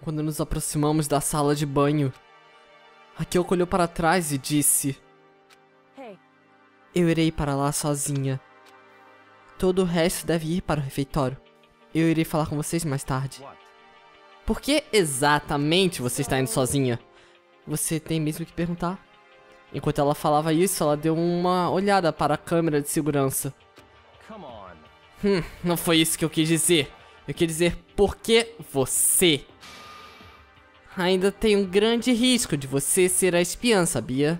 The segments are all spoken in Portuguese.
Quando nos aproximamos da sala de banho, a Kyoko olhou para trás e disse: eu irei para lá sozinha. Todo o resto deve ir para o refeitório. Eu irei falar com vocês mais tarde. Por que exatamente você está indo sozinha? Você tem mesmo que perguntar. Enquanto ela falava isso, ela deu uma olhada para a câmera de segurança. Não foi isso que eu quis dizer. Eu quis dizer por que você. Ainda tem um grande risco de você ser a espiã, sabia?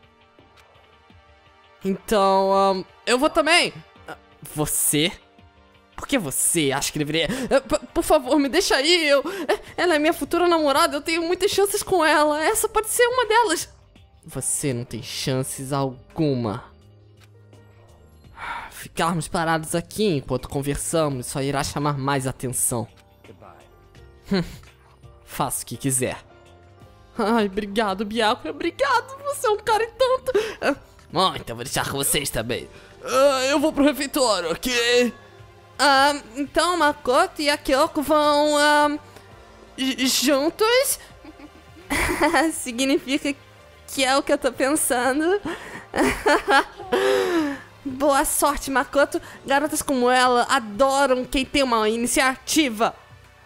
Então, eu vou também. Você? Por que você acha que deveria? Por favor, me deixa aí. Ela é minha futura namorada. Eu tenho muitas chances com ela. Essa pode ser uma delas. Você não tem chances alguma. Ficarmos parados aqui enquanto conversamos só irá chamar mais atenção. Faça o que quiser. Ai, obrigado, Byakuya. Obrigado. Você é um cara e tanto. Bom, então vou deixar com vocês também. Eu vou pro refeitório, ok? Então Makoto e a Kyoko vão juntos? Significa que é o que eu tô pensando. Boa sorte, Makoto. Garotas como ela adoram quem tem uma iniciativa.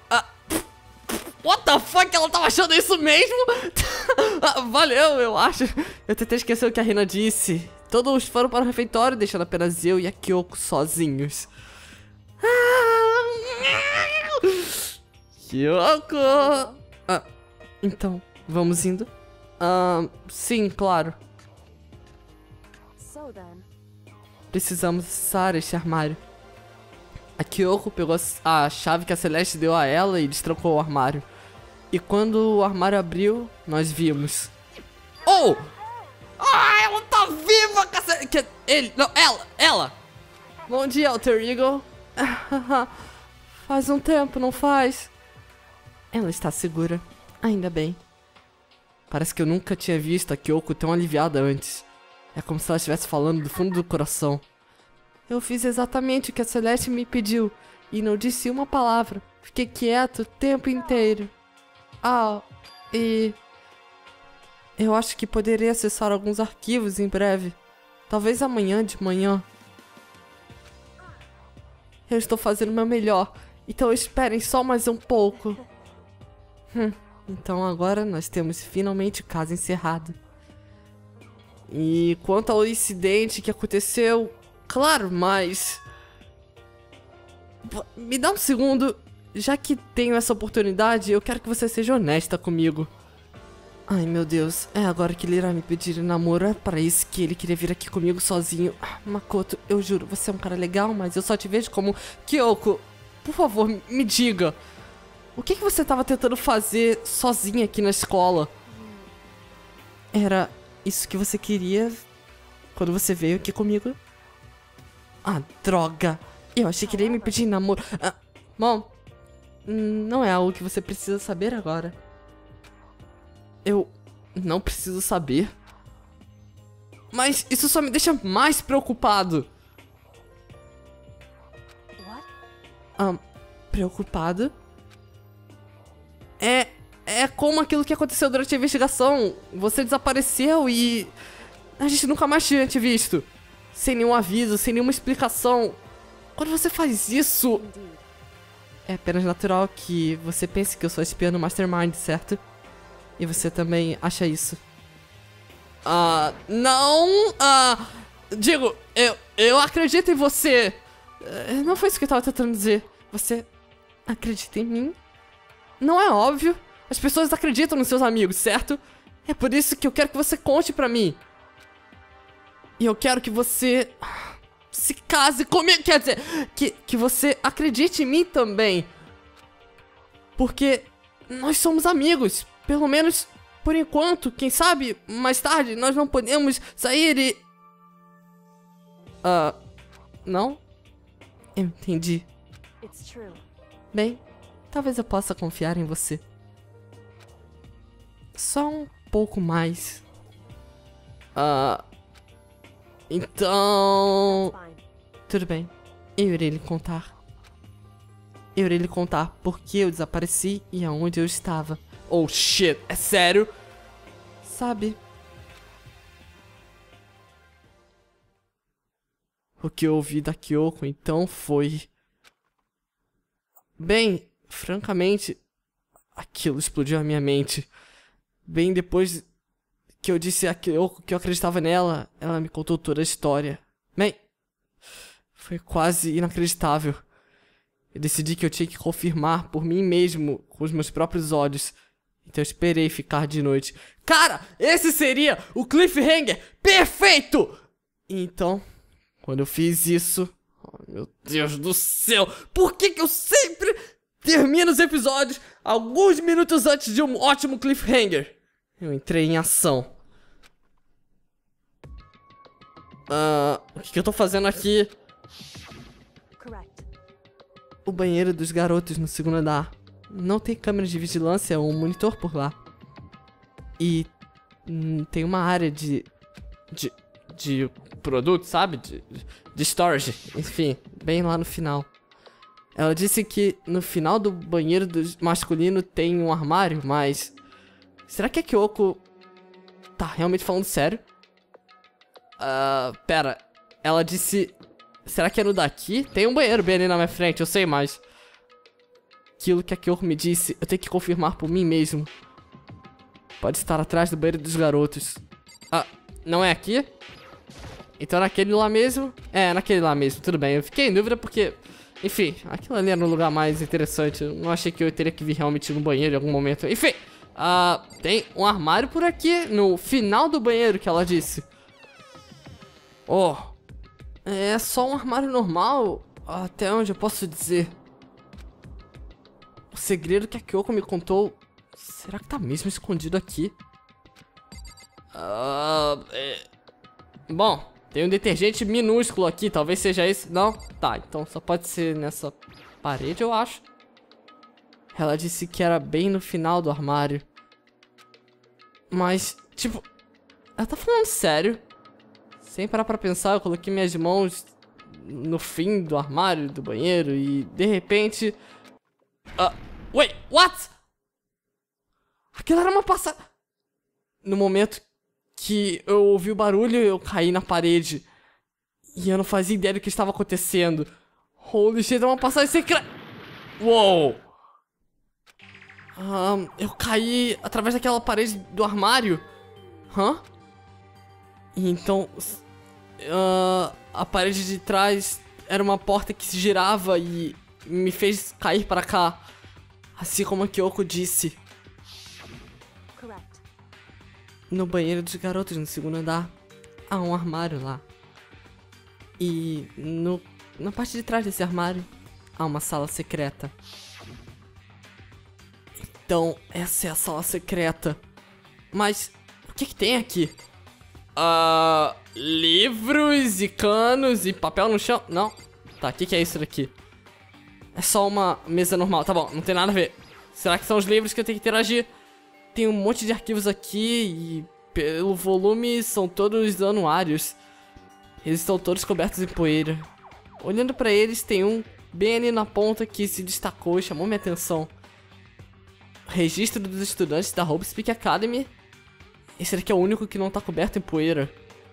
What the fuck? Ela tava achando isso mesmo? Valeu, eu acho. Eu tentei esquecer o que a Rina disse. Todos foram para o refeitório, deixando apenas eu e a Kyoko sozinhos. Kyoko! Então, vamos indo? Sim, claro. Precisamos acessar este armário. A Kyoko pegou a chave que a Celeste deu a ela e destrancou o armário. E quando o armário abriu, nós vimos... Oh! Ela tá viva, cacete! Ele... Não, ela! Bom dia, Alter Ego. Faz um tempo, não faz? Ela está segura. Ainda bem. Parece que eu nunca tinha visto a Kyoko tão aliviada antes. É como se ela estivesse falando do fundo do coração. Eu fiz exatamente o que a Celeste me pediu e não disse uma palavra. Fiquei quieto o tempo inteiro. E... eu acho que poderei acessar alguns arquivos em breve. Talvez amanhã de manhã. Eu estou fazendo o meu melhor, então esperem só mais um pouco. Então agora nós temos finalmente o caso encerrado. E quanto ao incidente que aconteceu... Claro, mas... me dá um segundo. Já que tenho essa oportunidade, eu quero que você seja honesta comigo. Ai, meu Deus. É agora que ele irá me pedir em namoro. É para isso que ele queria vir aqui comigo sozinho. Makoto, eu juro, você é um cara legal, mas eu só te vejo como... Kyoko, por favor, me diga. O que você estava tentando fazer sozinha aqui na escola? Era isso que você queria quando você veio aqui comigo? Droga. Eu achei que ele ia me pedir em namoro. Bom, não é algo que você precisa saber agora. Eu não preciso saber. Mas isso só me deixa mais preocupado. Preocupado? É como aquilo que aconteceu durante a investigação. Você desapareceu e... a gente nunca mais tinha te visto. Sem nenhum aviso, sem nenhuma explicação. Quando você faz isso... é apenas natural que você pense que eu sou espiã no Mastermind, certo? E você também acha isso? Não... digo, eu acredito em você. Não foi isso que eu tava tentando dizer. Você acredita em mim? Não é óbvio. As pessoas acreditam nos seus amigos, certo? É por isso que eu quero que você conte pra mim. E eu quero que você se case comigo. Quer dizer, que você acredite em mim também. Porque nós somos amigos. Pelo menos por enquanto. Quem sabe mais tarde nós não podemos sair e... não? Eu entendi. Bem, talvez eu possa confiar em você. Só um pouco mais. Então... tudo bem, eu irei lhe contar. Eu irei lhe contar por que eu desapareci e aonde eu estava. Oh shit, é sério? Sabe? O que eu ouvi da Kyoko então foi... Bem, francamente, aquilo explodiu a minha mente. Bem depois que eu disse a Kyoko que eu acreditava nela, ela me contou toda a história. Bem, foi quase inacreditável. Eu decidi que eu tinha que confirmar por mim mesmo, com os meus próprios olhos. Então eu esperei ficar de noite. Cara, esse seria o cliffhanger perfeito! Então, quando eu fiz isso... Oh, meu Deus do céu! Por que eu sempre termino os episódios alguns minutos antes de um ótimo cliffhanger? Eu entrei em ação. O que eu tô fazendo aqui? O banheiro dos garotos no segundo andar. Não tem câmera de vigilância ou um monitor por lá. E tem uma área de produto, sabe? De storage. Enfim, bem lá no final. Ela disse que no final do banheiro masculino tem um armário, mas... Será que a Kyoko tá realmente falando sério? Pera. Ela disse... Será que é no daqui? Tem um banheiro bem ali na minha frente, eu sei, mas... Aquilo que a Kyoko me disse, eu tenho que confirmar por mim mesmo. Pode estar atrás do banheiro dos garotos. Não é aqui? Então naquele lá mesmo? É, naquele lá mesmo, tudo bem. Eu fiquei em dúvida porque... Enfim, aquilo ali era um lugar mais interessante. Eu não achei que eu teria que vir realmente no banheiro em algum momento. Enfim, tem um armário por aqui, no final do banheiro que ela disse. Oh, é só um armário normal, até onde eu posso dizer. O segredo que a Kyoko me contou, será que tá mesmo escondido aqui? Bom, tem um detergente minúsculo aqui, talvez seja esse. Não? Tá, então só pode ser nessa parede, eu acho. Ela disse que era bem no final do armário. Mas, tipo, ela tá falando sério? Sem parar pra pensar, eu coloquei minhas mãos no fim do armário do banheiro e, de repente... Wait, what? Aquilo era uma passagem... No momento que eu ouvi o barulho, eu caí na parede. E eu não fazia ideia do que estava acontecendo. Holy shit, é uma passagem secreta... Uou! Eu caí através daquela parede do armário. E então... a parede de trás era uma porta que se girava e me fez cair para cá. Assim como a Kyoko disse. No banheiro dos garotos, no segundo andar, há um armário lá. E na parte de trás desse armário, há uma sala secreta. Então, essa é a sala secreta. Mas, o que tem aqui? Livros e canos e papel no chão? Não. Tá, o que é isso daqui? É só uma mesa normal. Tá bom, não tem nada a ver. Será que são os livros que eu tenho que interagir? Tem um monte de arquivos aqui e pelo volume são todos anuários. Eles estão todos cobertos em poeira. Olhando pra eles, tem um bem ali na ponta que se destacou e chamou minha atenção. Registro dos estudantes da Hope Speak Academy. Esse daqui é o único que não tá coberto em poeira.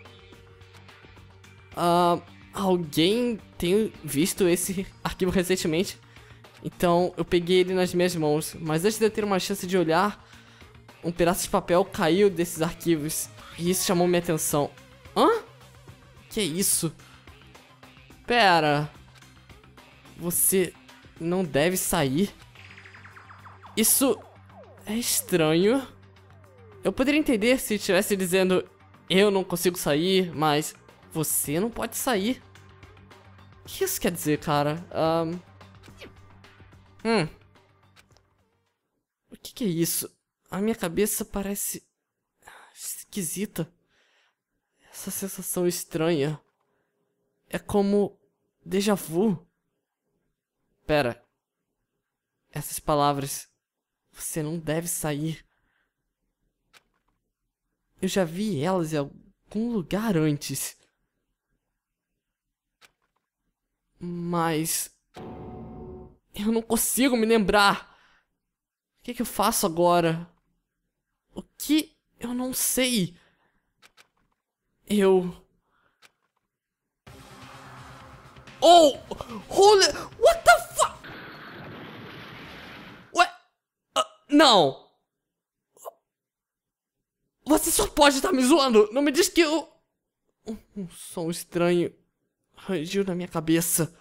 Alguém tem visto esse arquivo recentemente? Então eu peguei ele nas minhas mãos. Mas antes de eu ter uma chance de olhar, um pedaço de papel caiu desses arquivos. E isso chamou minha atenção. Que é isso? Pera. Você não deve sair? Isso é estranho. Eu poderia entender se estivesse dizendo eu não consigo sair, mas você não pode sair. O que isso quer dizer, cara? O que é isso? A minha cabeça parece esquisita. Essa sensação estranha. É como déjà vu. Pera. Essas palavras. Você não deve sair. Eu já vi elas em algum lugar antes. Mas... Eu não consigo me lembrar. O que eu faço agora? O que? Eu não sei. Oh! Holy... What the fuck? Ué? Não! Você só pode estar me zoando! Não me diz que eu... Um som estranho rangiu na minha cabeça.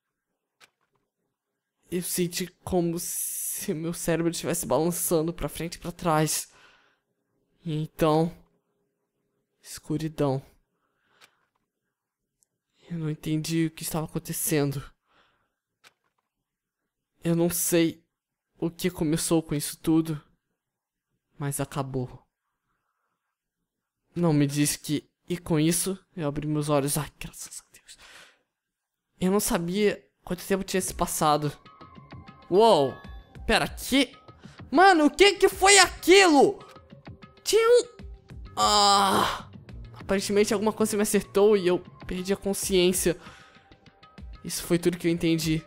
Eu senti como se meu cérebro estivesse balançando pra frente e pra trás. E então... escuridão. Eu não entendi o que estava acontecendo. Eu não sei o que começou com isso tudo, mas acabou. Não me diz que... E com isso, eu abri meus olhos. Ai, graças a Deus. Eu não sabia quanto tempo tinha se passado. Uou! Pera, que... Mano, o que foi aquilo? Tinha um... Aparentemente alguma coisa me acertou e eu perdi a consciência. Isso foi tudo que eu entendi.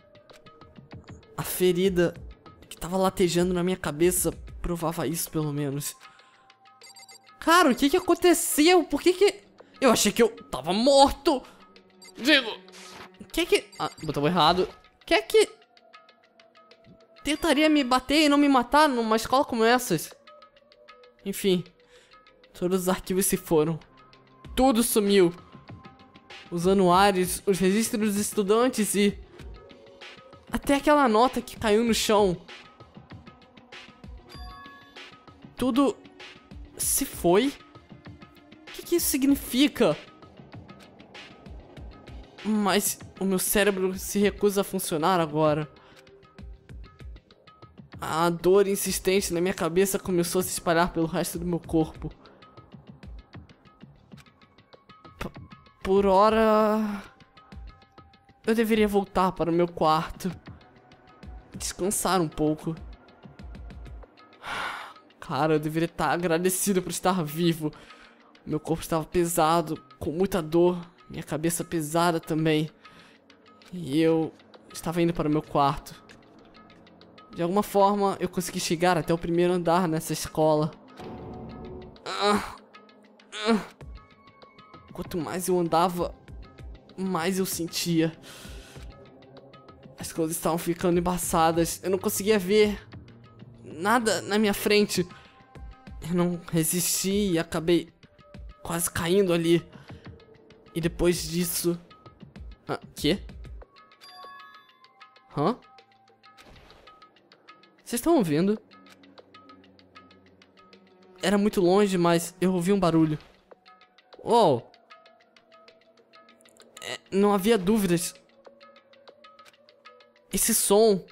A ferida que tava latejando na minha cabeça provava isso, pelo menos. Cara, o que aconteceu? Por que... Eu achei que eu tava morto. Digo... botão errado. Que tentaria me bater e não me matar numa escola como essas? Enfim... Todos os arquivos se foram. Tudo sumiu. Os anuários, os registros dos estudantes e... até aquela nota que caiu no chão. Tudo... se foi? O que isso significa? Mas o meu cérebro se recusa a funcionar agora. A dor insistente na minha cabeça começou a se espalhar pelo resto do meu corpo. Por hora... eu deveria voltar para o meu quarto. Descansar um pouco. Cara, eu deveria estar agradecido por estar vivo. Meu corpo estava pesado, com muita dor. Minha cabeça pesada também. E eu estava indo para o meu quarto. De alguma forma, eu consegui chegar até o primeiro andar nessa escola. Quanto mais eu andava, mais eu sentia. As coisas estavam ficando embaçadas. Eu não conseguia ver nada na minha frente. Eu não resisti e acabei quase caindo ali. E depois disso... quê? Hã? Vocês estão ouvindo? Era muito longe, mas eu ouvi um barulho. Uou! Não havia dúvidas. Esse som...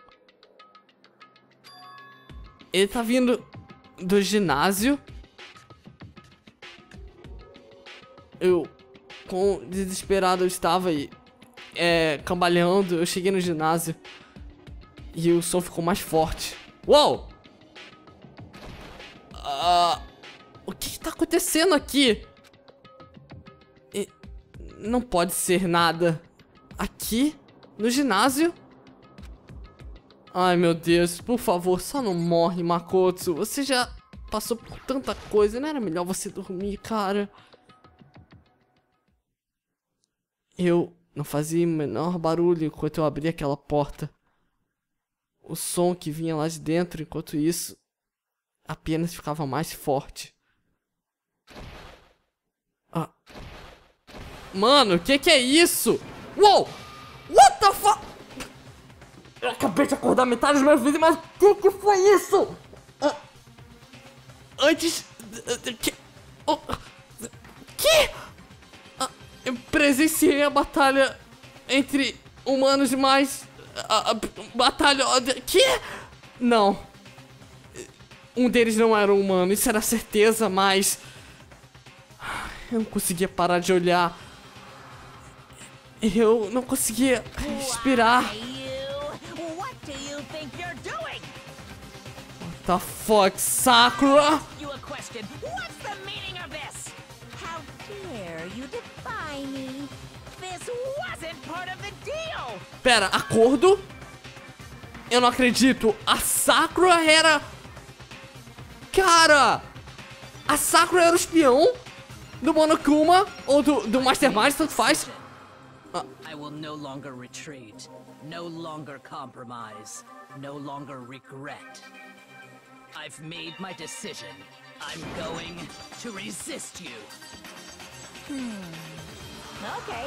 ele tá vindo do ginásio. Quão desesperado eu estava e... cambaleando, eu cheguei no ginásio. E o som ficou mais forte. Uou! O que tá acontecendo aqui? Não pode ser nada. Aqui? No ginásio? Ai, meu Deus. Por favor, só não morre, Makoto. Você já passou por tanta coisa. Não era melhor você dormir, cara? Eu não fazia o menor barulho enquanto eu abria aquela porta. O som que vinha lá de dentro, enquanto isso, apenas ficava mais forte. Mano, o que é isso? Uou! What the fuck? Eu acabei de acordar metade dos meus vídeos, mas o que foi isso? Antes... Que? Eu presenciei a batalha entre humanos demais. A batalha... Que? Não. Um deles não era um humano, isso era certeza, mas... eu não conseguia parar de olhar. Eu não conseguia respirar. What the fuck, Sakura? Pera, acordo? Eu não acredito. A Sakura era... Cara! A Sakura era o espião do Monokuma ou do Mastermind, tanto faz. I will no longer retreat, no longer compromise, no longer regret. I've made my decision. I'm going to resist you. Okay.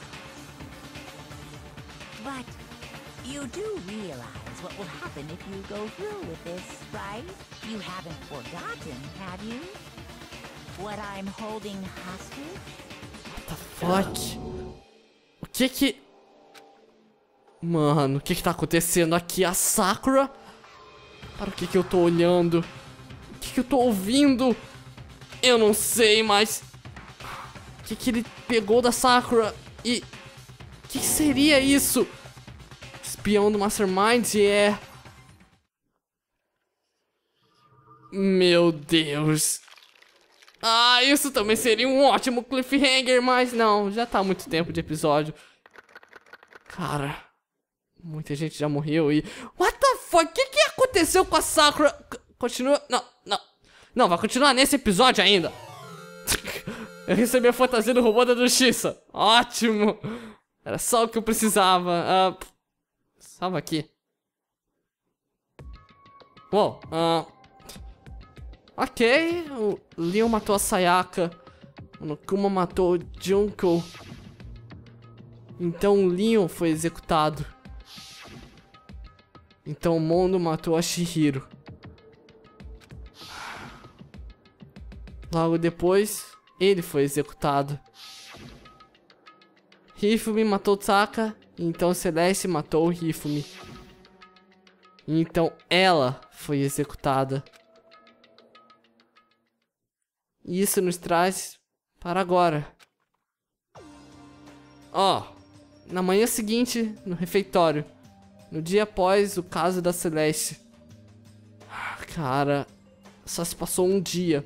But you do realize what will happen if you go through with this, right? You haven't forgotten, have you? What I'm holding hostage? What the fuck? O que? Mano, o que tá acontecendo aqui? A Sakura? Para o que eu tô olhando? O que eu tô ouvindo? Eu não sei, mas... O que ele pegou da Sakura? E... O que seria isso? Espião do Mastermind é... Meu Deus. Ah, isso também seria um ótimo cliffhanger, mas não, já tá há muito tempo de episódio. Cara, muita gente já morreu e... What the fuck? O que aconteceu com a Sakura? Continua... Não, vai continuar nesse episódio ainda. Eu recebi a fantasia do robô da justiça. Ótimo. Era só o que eu precisava. Salva aqui. Uou, ok, o Leon matou a Sayaka. O Monokuma matou o Junko. Então o Leon foi executado. Então o Mondo matou a Chihiro. Logo depois, ele foi executado. Hifumi matou Taka. Então Celeste matou o Hifumi. Então ela foi executada. E isso nos traz para agora. Na manhã seguinte, no refeitório. No dia após o caso da Celeste. Cara, só se passou um dia.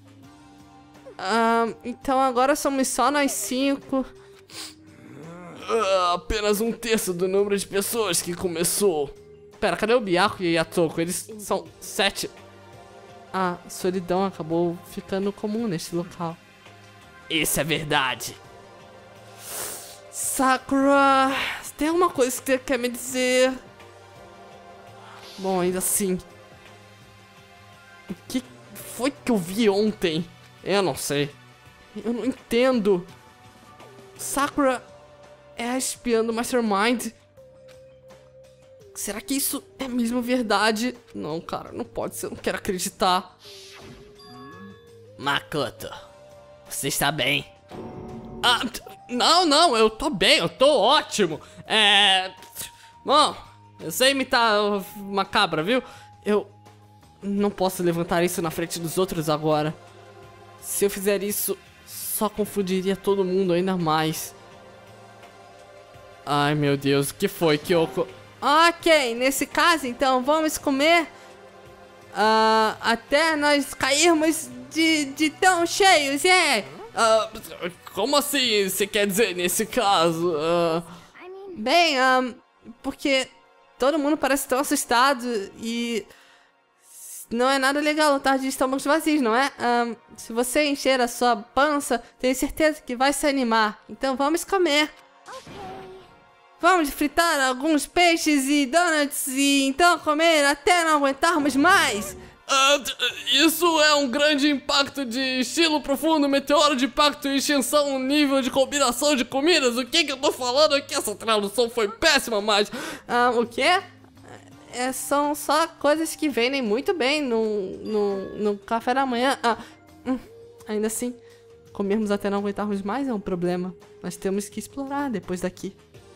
Então agora somos só nós 5. Apenas um terço do número de pessoas que começou. Pera, cadê o Byakuya e a Toko? Eles são 7. A solidão acabou ficando comum neste local. Isso é verdade. Sakura, tem alguma coisa que você quer me dizer? Bom, ainda assim, o que foi que eu vi ontem? Eu não sei. Eu não entendo. Sakura é a espiã do Mastermind. Será que isso é mesmo verdade? Não, cara, não pode ser. Eu não quero acreditar. Makoto, você está bem? Não, eu tô bem, eu tô ótimo. Bom, eu sei imitar uma cabra, viu? Eu não posso levantar isso na frente dos outros agora. Se eu fizer isso, só confundiria todo mundo ainda mais. Ai, meu Deus, o que foi, Kyoko? Ok, nesse caso, então, vamos comer até nós cairmos de tão cheios, como assim você quer dizer nesse caso? Bem, porque todo mundo parece tão assustado e não é nada legal lutar de estômagos vazios, não é? Se você encher a sua pança, tenho certeza que vai se animar. Então vamos comer. Vamos fritar alguns peixes e donuts e então comer até não aguentarmos mais. Isso é um grande impacto de estilo profundo, meteoro de impacto e extensão, nível de combinação de comidas. O que eu tô falando aqui? Essa tradução foi péssima, mas... o quê? São só coisas que vendem muito bem no café da manhã. Ainda assim, comermos até não aguentarmos mais é um problema. Nós temos que explorar depois daqui.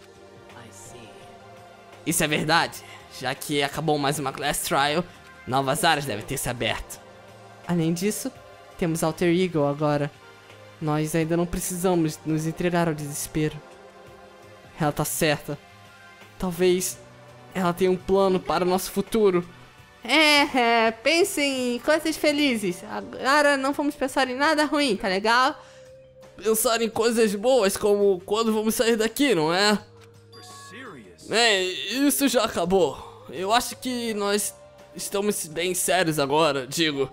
Isso é verdade. Já que acabou mais uma Class Trial, novas áreas devem ter se aberto. Além disso, temos Alter Ego agora. Nós ainda não precisamos nos entregar ao desespero. Ela tá certa. Talvez ela tenha um plano para o nosso futuro. Pensem em coisas felizes. Agora não vamos pensar em nada ruim, tá legal? Pensar em coisas boas, como quando vamos sair daqui, não é? Isso já acabou. eu acho que nós estamos bem sérios agora, digo.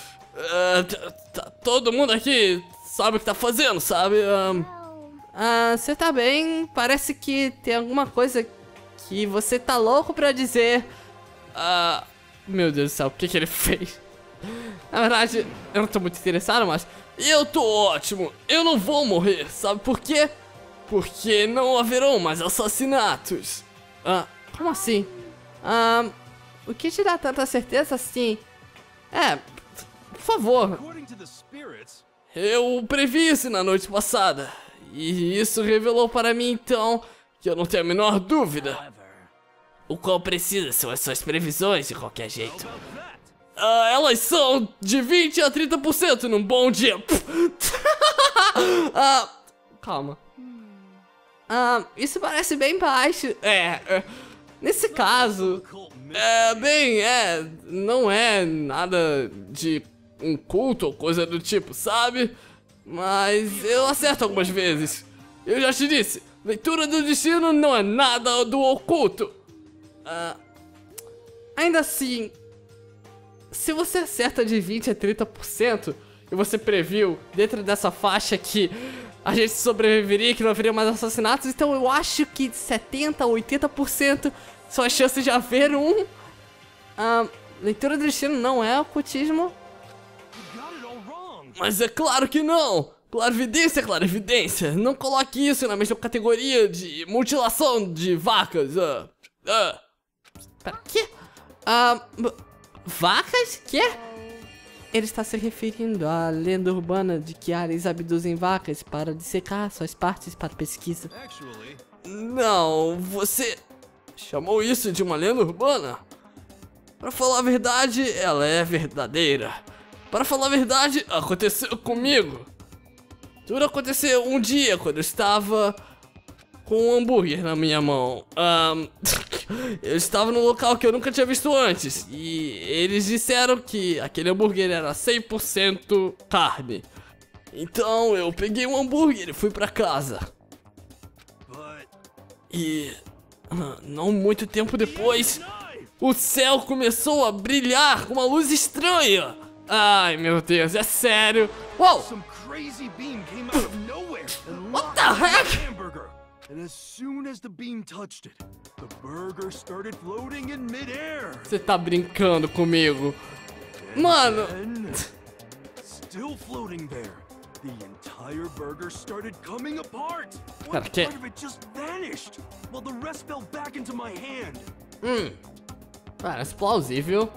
Todo mundo aqui sabe o que tá fazendo, sabe? Você tá bem, parece que tem alguma coisa que você tá louco pra dizer. Meu Deus do céu, o que ele fez? Na verdade, eu não tô muito interessado, mas eu tô ótimo, eu não vou morrer, sabe por quê? Porque não haverão mais assassinatos. Como assim? O que te dá tanta certeza assim? Por favor. Eu previ isso na noite passada. E isso revelou para mim então que eu não tenho a menor dúvida. O qual precisa são as suas previsões de qualquer jeito. Elas são de 20 a 30% num bom dia. Calma. Isso parece bem baixo. Nesse caso, não é nada de um culto ou coisa do tipo, sabe? Mas eu acerto algumas vezes. Eu já te disse, leitura do destino não é nada do oculto. Ainda assim, se você acerta de 20 a 30% e você previu dentro dessa faixa que a gente sobreviveria, que não haveria mais assassinatos, então eu acho que 70 a 80% são as chances de haver um. Leitura do destino não é ocultismo. Mas é claro que não! Clarividência é clarividência. Não coloque isso na mesma categoria de mutilação de vacas. Pera, quê? Vacas? Quê? Ele está se referindo à lenda urbana de que aliens abduzem vacas para dissecar suas partes para pesquisa. Não, você chamou isso de uma lenda urbana? Para falar a verdade, ela é verdadeira. Para falar a verdade, aconteceu comigo. Tudo aconteceu um dia quando eu estava com um hambúrguer na minha mão. Eu estava num local que eu nunca tinha visto antes. E eles disseram que aquele hambúrguer era 100% carne. Então eu peguei um hambúrguer e fui pra casa. E não muito tempo depois, o céu começou a brilhar com uma luz estranha. Ai meu Deus, é sério. Uou! What the heck? And as soon as the beam touched it, the burger started floating in midair. Você tá brincando comigo? Mano! And still floating there, the entire burger started coming apart. One part of it just vanished, while the rest fell back into my hand. Parece plausível.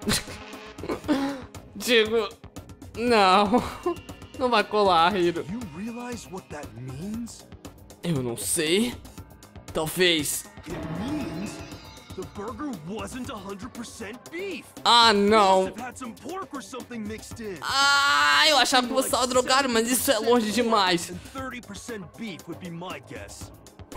Digo, não. Não vai colar, Hiro. You realize what that means? Eu não sei. Talvez. It means the burger wasn't 100% beef. Não. Must have had some pork or something mixed in. Eu achava que você estava drogado, mas isso é longe demais. 30% beef would be my guess.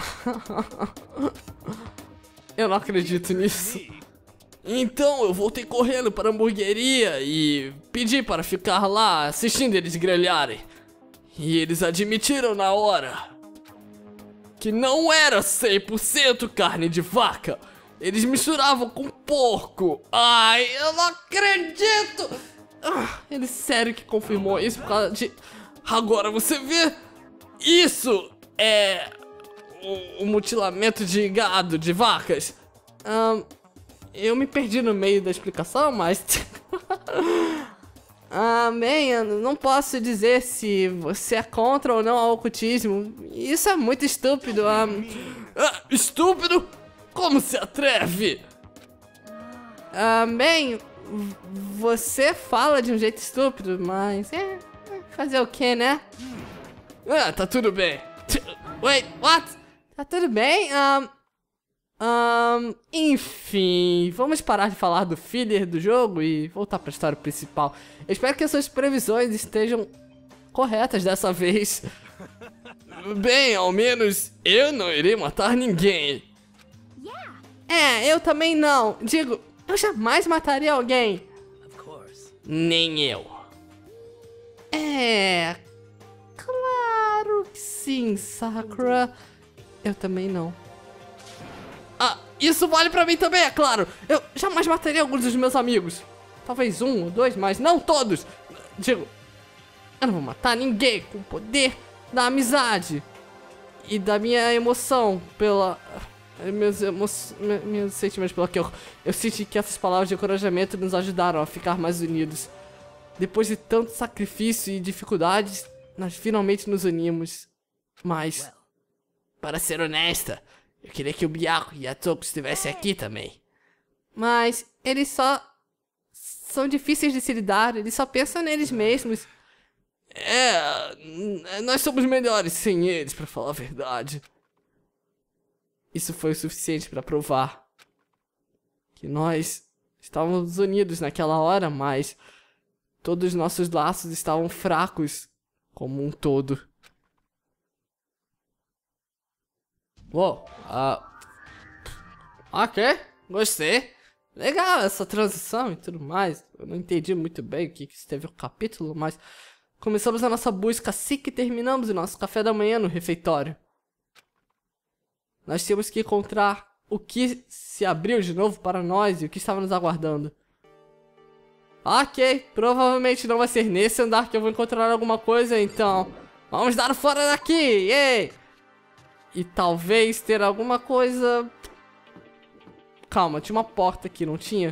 Eu não acredito nisso. Então eu voltei correndo para a hamburgueria e pedi para ficar lá assistindo eles grelharem. E eles admitiram na hora que não era 100% carne de vaca. Eles misturavam com porco. Ai, eu não acredito. Ele sério que confirmou isso por causa de... Agora você vê. Isso é o mutilamento de gado, de vacas. Eu me perdi no meio da explicação, mas... Bem, eu não posso dizer se você é contra ou não ao ocultismo. Isso é muito estúpido. Estúpido? Como se atreve? Bem, você fala de um jeito estúpido, mas... fazer o que, né? Tá tudo bem. Wait, what? Tá tudo bem? Enfim, vamos parar de falar do filler do jogo e voltar pra história principal. Eu espero que as suas previsões estejam corretas dessa vez. Bem, ao menos eu não irei matar ninguém. Eu também não. Digo, eu jamais mataria alguém. Nem eu. Claro que sim, Sakura. Eu também não. isso vale pra mim também, é claro. Eu jamais mataria alguns dos meus amigos. Talvez 1 ou 2, mas não todos. Digo, eu não vou matar ninguém com o poder da amizade e da minha emoção pela... Meus sentimentos pela que eu senti que essas palavras de encorajamento nos ajudaram a ficar mais unidos. Depois de tanto sacrifício e dificuldades, nós finalmente nos unimos. Mas, para ser honesta, eu queria que o Byakuya e a Toko estivessem aqui também. Mas eles só são difíceis de se lidar, eles só pensam neles mesmos. Nós somos melhores sem eles, pra falar a verdade. Isso foi o suficiente pra provar que nós estávamos unidos naquela hora, mas todos os nossos laços estavam fracos como um todo. Uou, ok, gostei. Legal essa transição e tudo mais. Eu não entendi muito bem o que teve o capítulo, mas começamos a nossa busca assim que terminamos o nosso café da manhã no refeitório. Nós tínhamos que encontrar o que se abriu de novo para nós e o que estava nos aguardando. Ok, provavelmente não vai ser nesse andar que eu vou encontrar alguma coisa, então vamos dar fora daqui, yay! E talvez ter alguma coisa... Calma, tinha uma porta aqui, não tinha?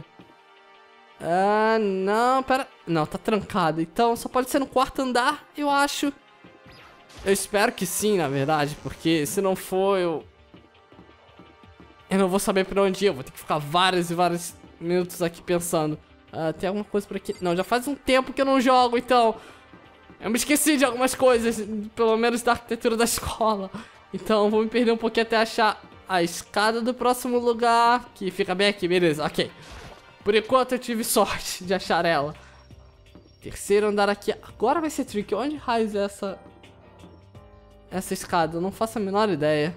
Não, pera... Não, tá trancada, então só pode ser no quarto andar, eu acho. Eu espero que sim, na verdade, porque se não for, eu não vou saber pra onde ir, eu vou ter que ficar vários e vários minutos aqui pensando. Tem alguma coisa por aqui? Não, já faz um tempo que eu não jogo, então eu me esqueci de algumas coisas, pelo menos da arquitetura da escola. Então vou me perder um pouquinho até achar a escada do próximo lugar, que fica bem aqui, beleza, ok. Por enquanto eu tive sorte de achar ela. Terceiro andar aqui, agora vai ser tricky. Onde raios é essa escada? Eu não faço a menor ideia.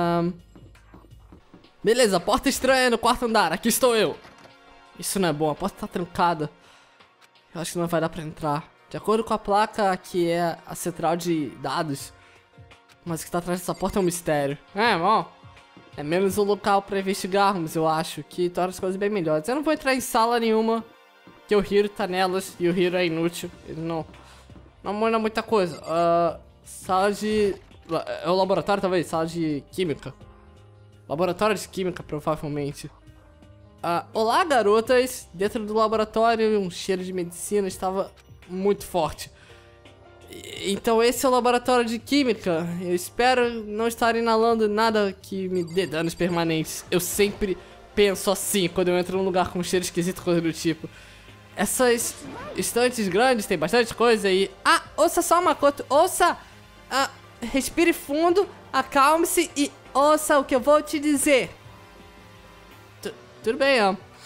Beleza, porta estranha no quarto andar, aqui estou eu. Isso não é bom, a porta tá trancada. Eu acho que não vai dar pra entrar. De acordo com a placa, que é a central de dados, mas o que tá atrás dessa porta é um mistério. Bom, é menos um local pra investigarmos, eu acho, que torna as coisas bem melhores. Eu não vou entrar em sala nenhuma, que o Hiro tá nelas, e o Hiro é inútil. Ele não manda muita coisa. Sala de... É o laboratório, talvez? Sala de química. Laboratório de química, provavelmente. Olá, garotas. Dentro do laboratório, um cheiro de medicina estava muito forte. Então esse é o laboratório de química. Eu espero não estar inalando nada que me dê danos permanentes. Eu sempre penso assim quando eu entro num lugar com um cheiro esquisito, coisa do tipo. Essas estantes grandes tem bastante coisa aí. Ouça só, Makoto. Ouça. Respire fundo, acalme-se e ouça o que eu vou te dizer. Tudo bem,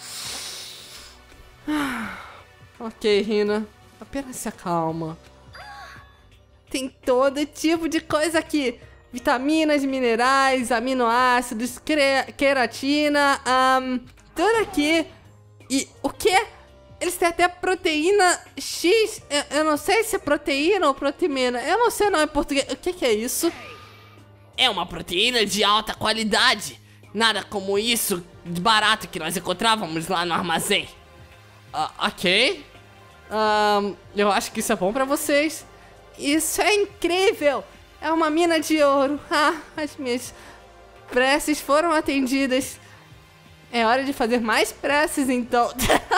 Ok, Hina. Apenas se acalma. Tem todo tipo de coisa aqui. Vitaminas, minerais, aminoácidos, queratina, tudo aqui. E o quê? Eles têm até proteína X. Eu não sei se é proteína ou proteína. Eu não sei o nome em português. O que é isso? É uma proteína de alta qualidade. Nada como isso de barato que nós encontrávamos lá no armazém. Ok. Eu acho que isso é bom pra vocês. Isso é incrível. É uma mina de ouro. As minhas preces foram atendidas. É hora de fazer mais preces, então.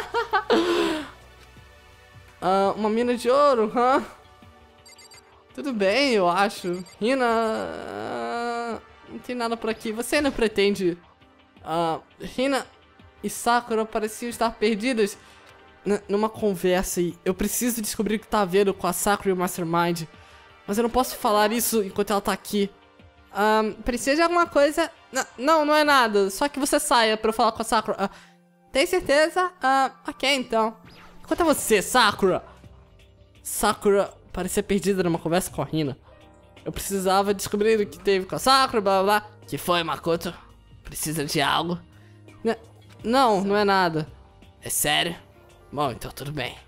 Uma mina de ouro, Tudo bem, eu acho. Hina... não tem nada por aqui. Você não pretende... Hina e Sakura pareciam estar perdidas numa conversa e eu preciso descobrir o que tá havendo com a Sakura e o Mastermind. Mas eu não posso falar isso enquanto ela tá aqui. Precisa de alguma coisa... Não é nada. Só que você saia pra eu falar com a Sakura. Tem certeza? Ok, então. Quanto a você, Sakura? Sakura parecia perdida numa conversa com a Hina. Eu precisava descobrir o que teve com a Sakura, blá blá blá. Que foi, Makoto? Precisa de algo? Não é nada. É sério? Bom, então tudo bem.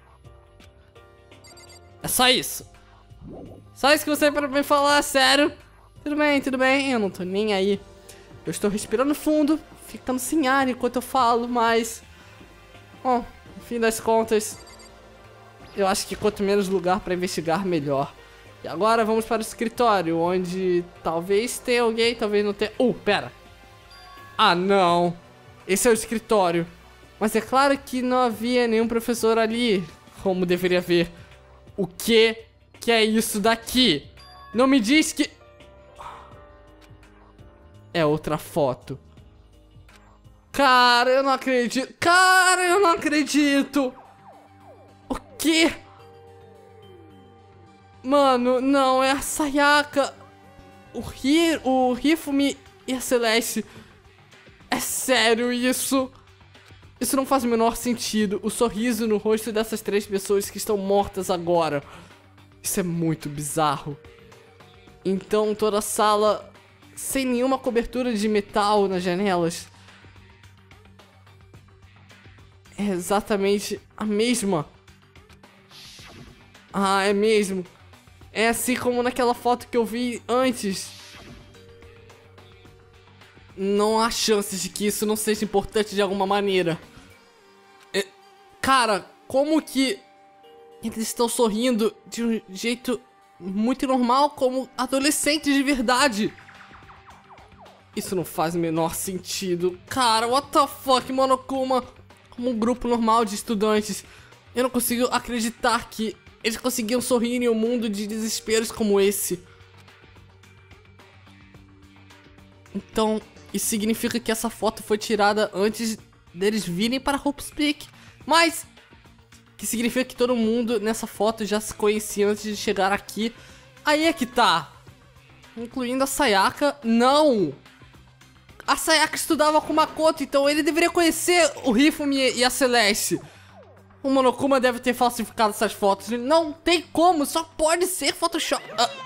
É só isso. Só isso que você tem pra me falar, sério? Tudo bem, eu não tô nem aí. Eu estou respirando fundo, ficando sem ar enquanto eu falo, mas... Bom, no fim das contas, eu acho que quanto menos lugar pra investigar, melhor. E agora vamos para o escritório, onde talvez tenha alguém, talvez não tenha... Pera. Ah, não. Esse é o escritório. Mas é claro que não havia nenhum professor ali, como deveria haver. O que é isso daqui? Não me diz que... É outra foto. Cara, eu não acredito. Cara, eu não acredito. O quê? Mano, não, é a Sayaka. O Hifumi e a Celeste. É sério isso? Isso não faz o menor sentido. O sorriso no rosto dessas 3 pessoas que estão mortas agora. Isso é muito bizarro. Então toda a sala sem nenhuma cobertura de metal nas janelas. É exatamente a mesma. Ah, é mesmo. É assim como naquela foto que eu vi antes. Não há chances de que isso não seja importante de alguma maneira. Cara, como que eles estão sorrindo de um jeito muito normal, como adolescentes de verdade? Isso não faz o menor sentido. Cara, what the fuck, Monokuma? Como um grupo normal de estudantes. Eu não consigo acreditar que eles conseguiam sorrir em um mundo de desesperos como esse. Então, isso significa que essa foto foi tirada antes deles virem para Hope's Peak. Mas, que significa que todo mundo nessa foto já se conhecia antes de chegar aqui. Aí é que tá. Incluindo a Sayaka. Não! A Sayaka estudava com o Makoto, então ele deveria conhecer o Hifumi e a Celeste. O Monokuma deve ter falsificado essas fotos. Não tem como, só pode ser Photoshop.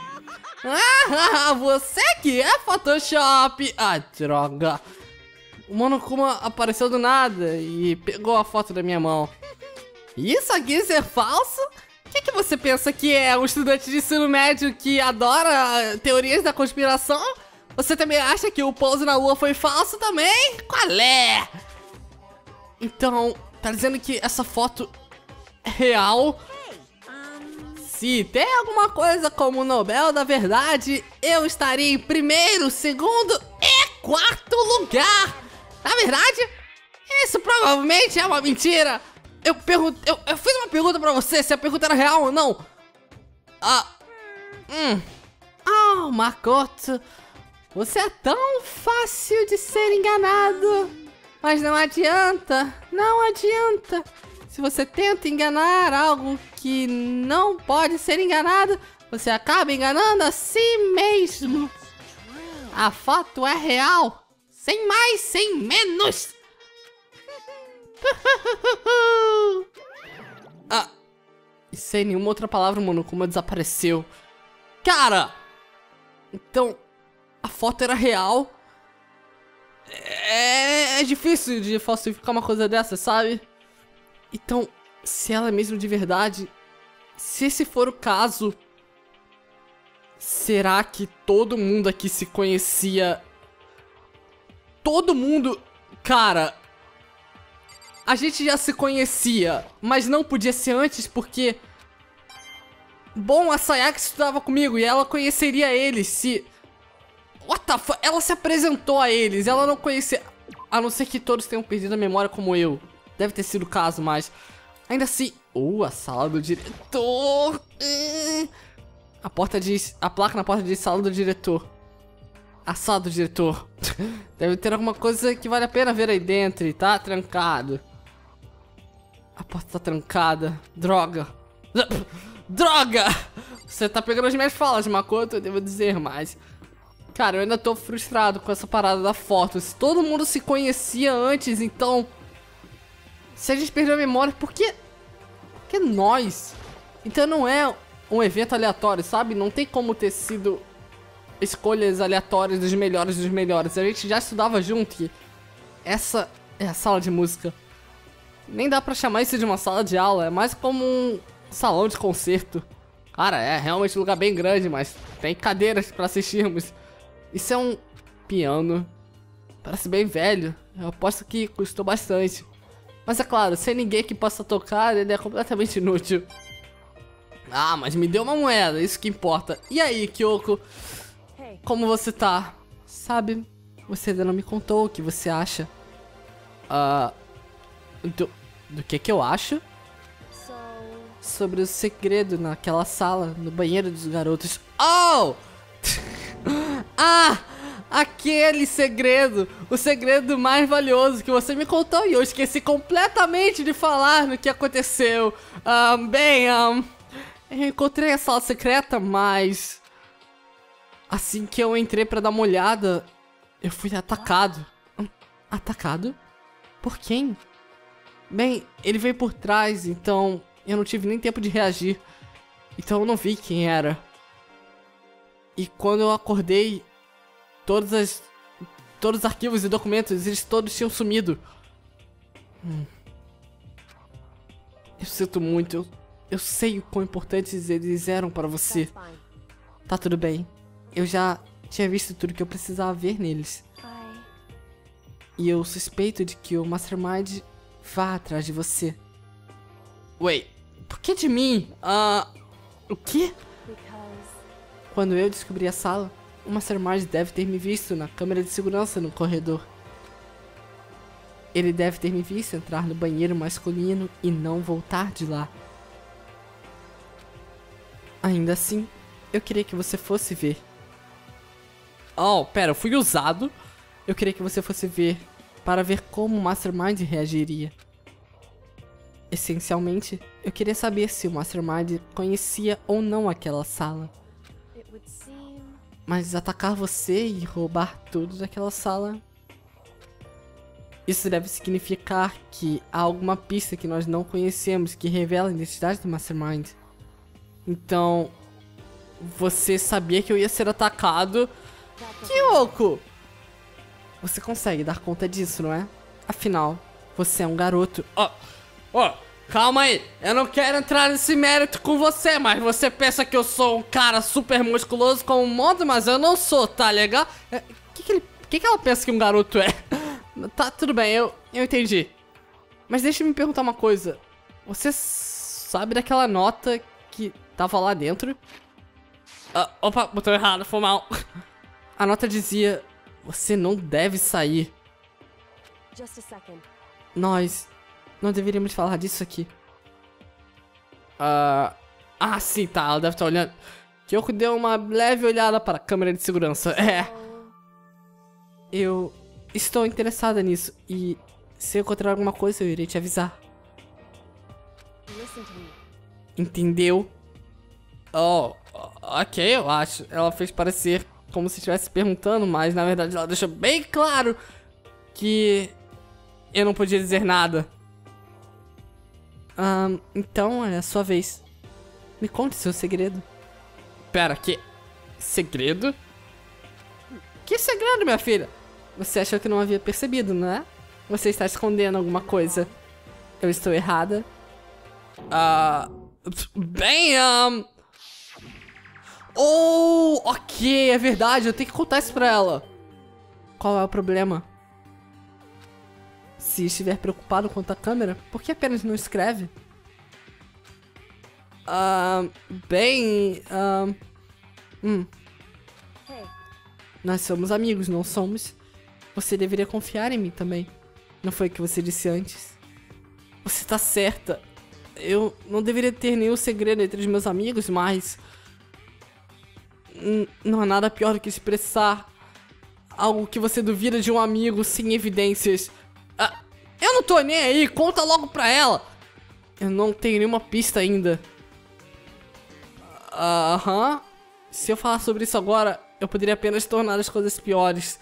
Você que é Photoshop. Ah, droga. O Monokuma apareceu do nada e pegou a foto da minha mão. Isso aqui ser falso? O que você pensa que é? Um estudante de ensino médio que adora teorias da conspiração? Você também acha que o pouso na lua foi falso também? Qual é? Então, tá dizendo que essa foto é real? Se tem alguma coisa como o Nobel da Verdade, eu estaria em primeiro, segundo e quarto lugar. Na verdade, isso provavelmente é uma mentira. Eu fiz uma pergunta pra você, se a pergunta era real ou não. Makoto, você é tão fácil de ser enganado. Mas não adianta, não adianta. Se você tenta enganar algo que não pode ser enganado, você acaba enganando a si mesmo. A foto é real, sem mais, sem menos. E sem nenhuma outra palavra, o Monokuma desapareceu. Cara! Então, a foto era real. É difícil de falsificar uma coisa dessa, sabe? Então, se ela é mesmo de verdade, se esse for o caso, será que todo mundo aqui se conhecia? Todo mundo... Cara, a gente já se conhecia, mas não podia ser antes porque... Bom, a Sayaka estudava comigo e ela conheceria eles se... What the fuck? Ela se apresentou a eles, ela não conhecia... A não ser que todos tenham perdido a memória como eu. Deve ter sido o caso, mas... Ainda assim... a sala do diretor... A porta diz... A placa na porta diz sala do diretor. A sala do diretor. Deve ter alguma coisa que vale a pena ver aí dentro e tá trancado. A porta tá trancada. Droga. Droga! Você tá pegando as minhas falas, Makoto, eu devo dizer, mas... Cara, eu ainda tô frustrado com essa parada da foto. Se todo mundo se conhecia antes, então... Se a gente perdeu a memória, por que... Porque nós... Então não é um evento aleatório, sabe? Não tem como ter sido... escolhas aleatórias dos melhores. A gente já estudava junto e... Essa é a sala de música. Nem dá pra chamar isso de uma sala de aula. É mais como um salão de concerto. Cara, é realmente um lugar bem grande, mas tem cadeiras pra assistirmos. Isso é um piano. Parece bem velho. Eu aposto que custou bastante. Mas é claro, sem ninguém que possa tocar, ele é completamente inútil. Ah, mas me deu uma moeda, isso que importa. E aí, Kyoko? Como você tá? Sabe, você ainda não me contou o que você acha. Do que eu acho? Sobre o segredo naquela sala, no banheiro dos garotos. Oh! Ah! Aquele segredo! O segredo mais valioso que você me contou e eu esqueci completamente de falar no que aconteceu. Eu encontrei a sala secreta, mas... assim que eu entrei pra dar uma olhada, eu fui atacado. Atacado? Por quem? Bem, ele veio por trás, então eu não tive nem tempo de reagir. Então eu não vi quem era. E quando eu acordei, todos os arquivos e documentos, eles todos tinham sumido. Eu sinto muito. Eu sei o quão importantes eles eram para você. Tá tudo bem. Eu já tinha visto tudo que eu precisava ver neles. E eu suspeito de que o Mastermind vá atrás de você. Wait, por que de mim? O quê? Quando eu descobri a sala, o Mastermind deve ter me visto na câmera de segurança no corredor. Ele deve ter me visto entrar no banheiro masculino e não voltar de lá. Ainda assim, eu queria que você fosse ver. Oh, pera, eu fui usado. Eu queria que você fosse ver, para ver como o Mastermind reagiria. Essencialmente, eu queria saber se o Mastermind conhecia ou não aquela sala. Mas atacar você e roubar tudo daquela sala... isso deve significar que há alguma pista que nós não conhecemos que revela a identidade do Mastermind. Então, você sabia que eu ia ser atacado? Kyoko! Você consegue dar conta disso, não é? Afinal, você é um garoto. Calma aí. Eu não quero entrar nesse mérito com você, mas você pensa que eu sou um cara super musculoso como o mundo, mas eu não sou, tá legal? Que ela pensa que um garoto é? Tá, tudo bem, eu entendi. Mas deixa eu me perguntar uma coisa. Você sabe daquela nota que tava lá dentro? Opa, botou errado, foi mal. A nota dizia: você não deve sair. Nós não deveríamos falar disso aqui. Sim, tá, ela deve estar olhando. Kyoko deu uma leve olhada para a câmera de segurança. Eu estou interessada nisso e se eu encontrar alguma coisa eu irei te avisar. Entendeu? Ok, eu acho. Ela fez parecer como se estivesse perguntando, mas na verdade ela deixou bem claro que eu não podia dizer nada. Então é a sua vez. Me conte seu segredo. Pera, que segredo? Que segredo, minha filha? Você achou que não havia percebido, não é? Você está escondendo alguma coisa. Eu estou errada? Ok, é verdade, eu tenho que contar isso pra ela. Qual é o problema? Se estiver preocupado quanto à câmera, por que apenas não escreve? Nós somos amigos, não somos? Você deveria confiar em mim também. Não foi o que você disse antes? Você tá certa. Eu não deveria ter nenhum segredo entre os meus amigos, mas... não há nada pior do que expressar algo que você duvida de um amigo sem evidências. Eu não tô nem aí, conta logo pra ela. Eu não tenho nenhuma pista ainda. Se eu falar sobre isso agora, eu poderia apenas tornar as coisas piores.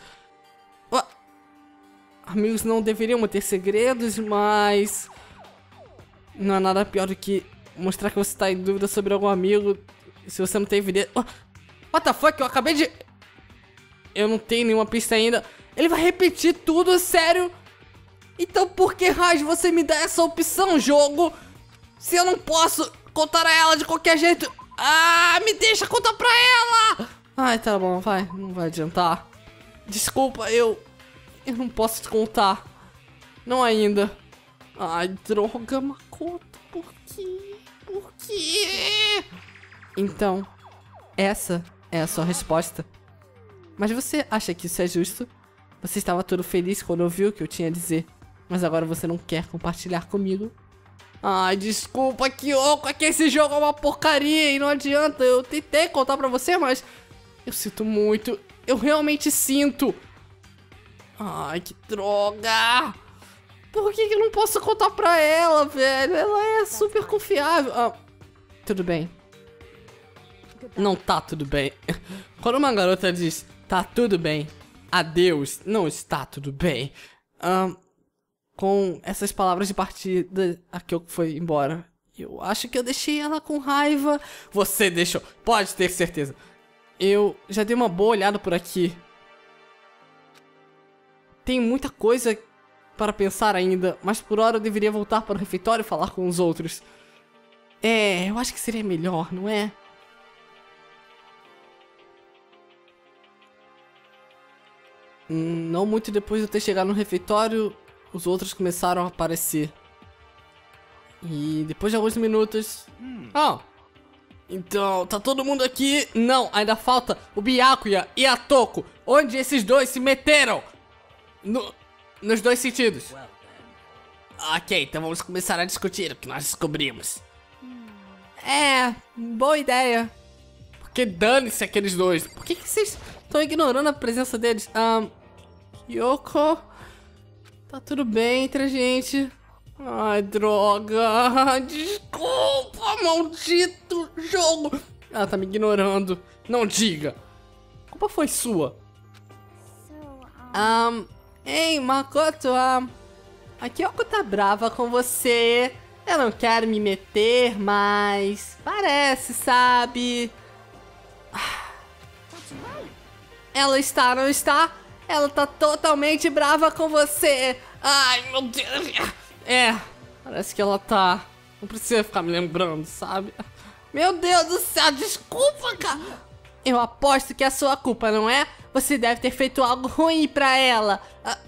Amigos não deveriam manter segredos, mas... não há nada pior do que mostrar que você tá em dúvida sobre algum amigo se você não tem evidência. What the fuck? Eu acabei de... eu não tenho nenhuma pista ainda. Ele vai repetir tudo, sério? Então por que raios você me dá essa opção, jogo? Se eu não posso contar a ela de qualquer jeito... me deixa contar pra ela! Ai, tá bom, vai. Não vai adiantar. Desculpa, eu Eu não posso te contar. Não ainda. Ai, droga, Makoto. Por quê? Por quê? Então, essa é a sua resposta. Mas você acha que isso é justo? Você estava todo feliz quando ouviu o que eu tinha a dizer, mas agora você não quer compartilhar comigo? Ai, desculpa, Kyoko, é que esse jogo é uma porcaria e não adianta. Eu tentei contar pra você, mas eu sinto muito. Eu realmente sinto. Ai, que droga. Por que eu não posso contar pra ela, velho? Ela é super confiável. Ah, tudo bem. Não tá tudo bem. Quando uma garota diz, tá tudo bem, adeus, não está tudo bem. Com essas palavras de partida, a Kyoko foi embora. Eu acho que eu deixei ela com raiva. Você deixou, pode ter certeza. Eu já dei uma boa olhada por aqui. Tem muita coisa para pensar ainda, mas por hora eu deveria voltar para o refeitório e falar com os outros. Eu acho que seria melhor, não é? Não muito depois de eu ter chegado no refeitório, os outros começaram a aparecer. E depois de alguns minutos... Então, tá todo mundo aqui? Não, ainda falta o Byakuya e a Toko. Onde esses dois se meteram? Nos dois sentidos. Ok, então vamos começar a discutir o que nós descobrimos. Boa ideia. Porque dane-se aqueles dois. Por que vocês estão ignorando a presença deles? Kyoko, tá tudo bem entre a gente? Ai, droga. Desculpa, maldito jogo. Ela tá me ignorando. Não diga. A culpa foi sua. Ei, Makoto, a Kyoko tá brava com você. Eu não quero me meter, mas parece, sabe? Ela está, não está? Ela tá totalmente brava com você. Ai, meu Deus. Parece que ela tá. Não precisa ficar me lembrando, sabe? Meu Deus do céu, desculpa, cara. Eu aposto que é a sua culpa, não é? Você deve ter feito algo ruim pra ela.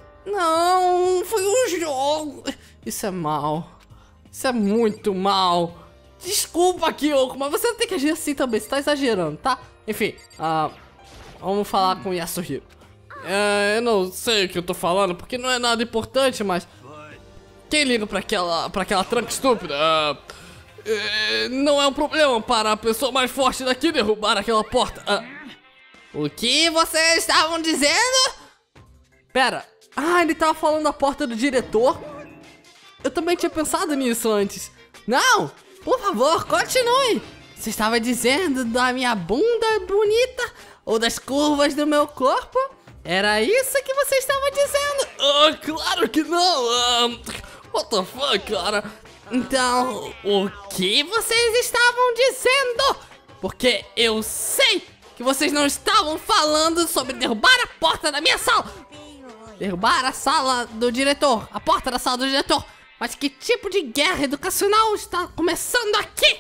Não, foi um jogo. Isso é mal. Isso é muito mal. Desculpa, Kyoko, mas você não tem que agir assim também. Você tá exagerando, tá? Enfim, vamos falar com o Yasuhiro. Eu não sei o que eu tô falando, porque não é nada importante, mas... Quem liga pra aquela tranca estúpida? Não é um problema para a pessoa mais forte daqui derrubar aquela porta. O que vocês estavam dizendo? Pera. Ele tava falando da porta do diretor? Eu também tinha pensado nisso antes. Não, por favor, continue. Você estava dizendo da minha bunda bonita? Ou das curvas do meu corpo? Era isso que você estava dizendo? Claro que não. What the fuck, cara? Então, o que vocês estavam dizendo? Porque eu sei que vocês não estavam falando sobre derrubar a porta da minha sala. Derrubar a sala do diretor, a porta da sala do diretor. Mas que tipo de guerra educacional está começando aqui?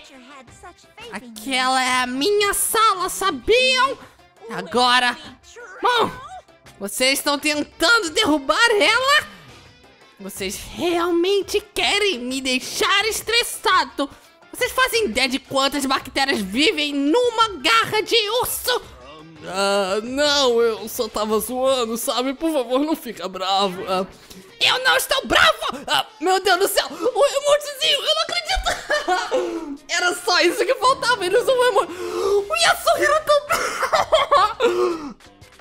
Aquela é a minha sala, sabiam? Agora... Bom, vocês estão tentando derrubar ela? Vocês realmente querem me deixar estressado? Vocês fazem ideia de quantas bactérias vivem numa garra de urso? Não, eu só tava zoando, sabe? Por favor, não fica bravo. Eu não estou bravo! Meu Deus do céu! O emotezinho, eu não acredito! Era só isso que faltava, ele usou o emote. O Yasuhiro também!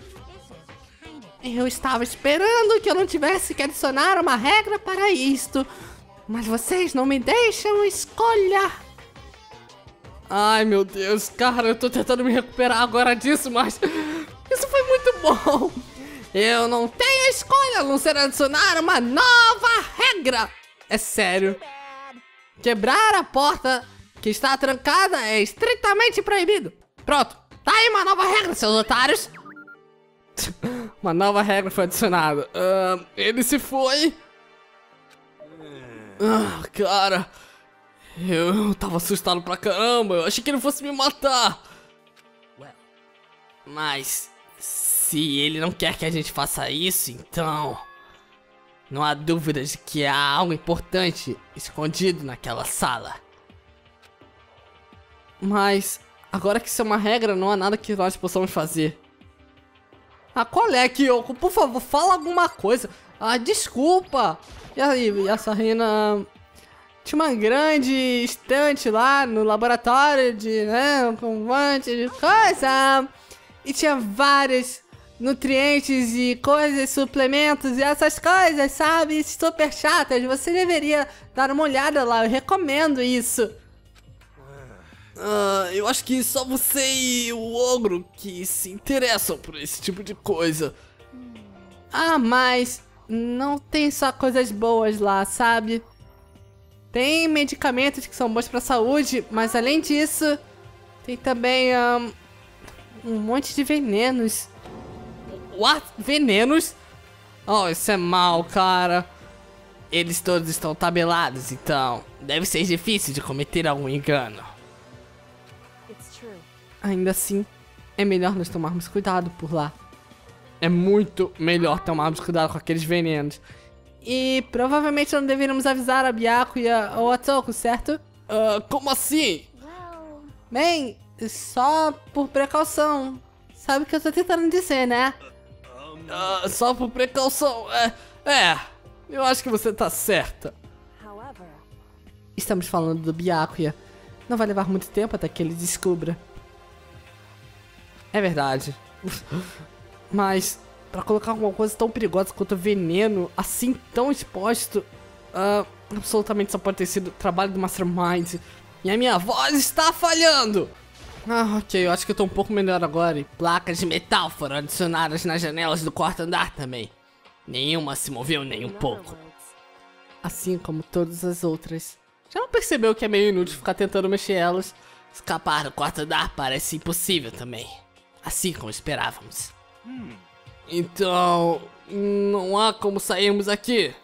Eu estava esperando que eu não tivesse que adicionar uma regra para isto. Mas vocês não me deixam escolher. Ai, meu Deus, cara, eu tô tentando me recuperar agora disso, mas... Isso foi muito bom. Eu não tenho escolha a não ser adicionar uma nova regra. É sério. Quebrar a porta que está trancada é estritamente proibido. Pronto, tá aí uma nova regra, seus otários. Uma nova regra foi adicionada. Ele se foi. Cara, eu tava assustado pra caramba. Eu achei que ele fosse me matar. Mas Se ele não quer que a gente faça isso, então... Não há dúvida de que há algo importante escondido naquela sala. Mas, agora que isso é uma regra, não há nada que nós possamos fazer. Ah, qual é, Kyoko? Por favor, fala alguma coisa. Ah, desculpa. E aí, Yasahina... Tinha uma grande estante lá no laboratório de, né, com um monte de coisa. E tinha vários nutrientes e coisas, suplementos e essas coisas, sabe? Super chatas. Você deveria dar uma olhada lá, eu recomendo isso. Eu acho que só você e o ogro que se interessam por esse tipo de coisa. Ah, mas não tem só coisas boas lá, sabe? Tem medicamentos que são bons pra saúde, mas além disso, tem também um monte de venenos. What? Venenos? Oh, isso é mal, cara. Eles todos estão tabelados, então deve ser difícil de cometer algum engano. Ainda assim, é melhor nós tomarmos cuidado por lá. É muito melhor tomarmos cuidado com aqueles venenos. E provavelmente não deveríamos avisar a Byakuya e a Atoko, certo? Como assim? Bem, só por precaução. Sabe o que eu tô tentando dizer, né? Só por precaução. Eu acho que você tá certa. Estamos falando do Byakuya. Não vai levar muito tempo até que ele descubra. É verdade. Mas... pra colocar alguma coisa tão perigosa quanto veneno, assim, tão exposto, absolutamente só pode ter sido trabalho do Mastermind. E a minha voz está falhando! Ok, eu acho que eu tô um pouco melhor agora. E placas de metal foram adicionadas nas janelas do quarto andar também. Nenhuma se moveu nem um pouco. Assim como todas as outras. Já não percebeu que é meio inútil ficar tentando mexer elas? Escapar do quarto andar parece impossível também. Assim como esperávamos. Então, não há como sairmos aqui.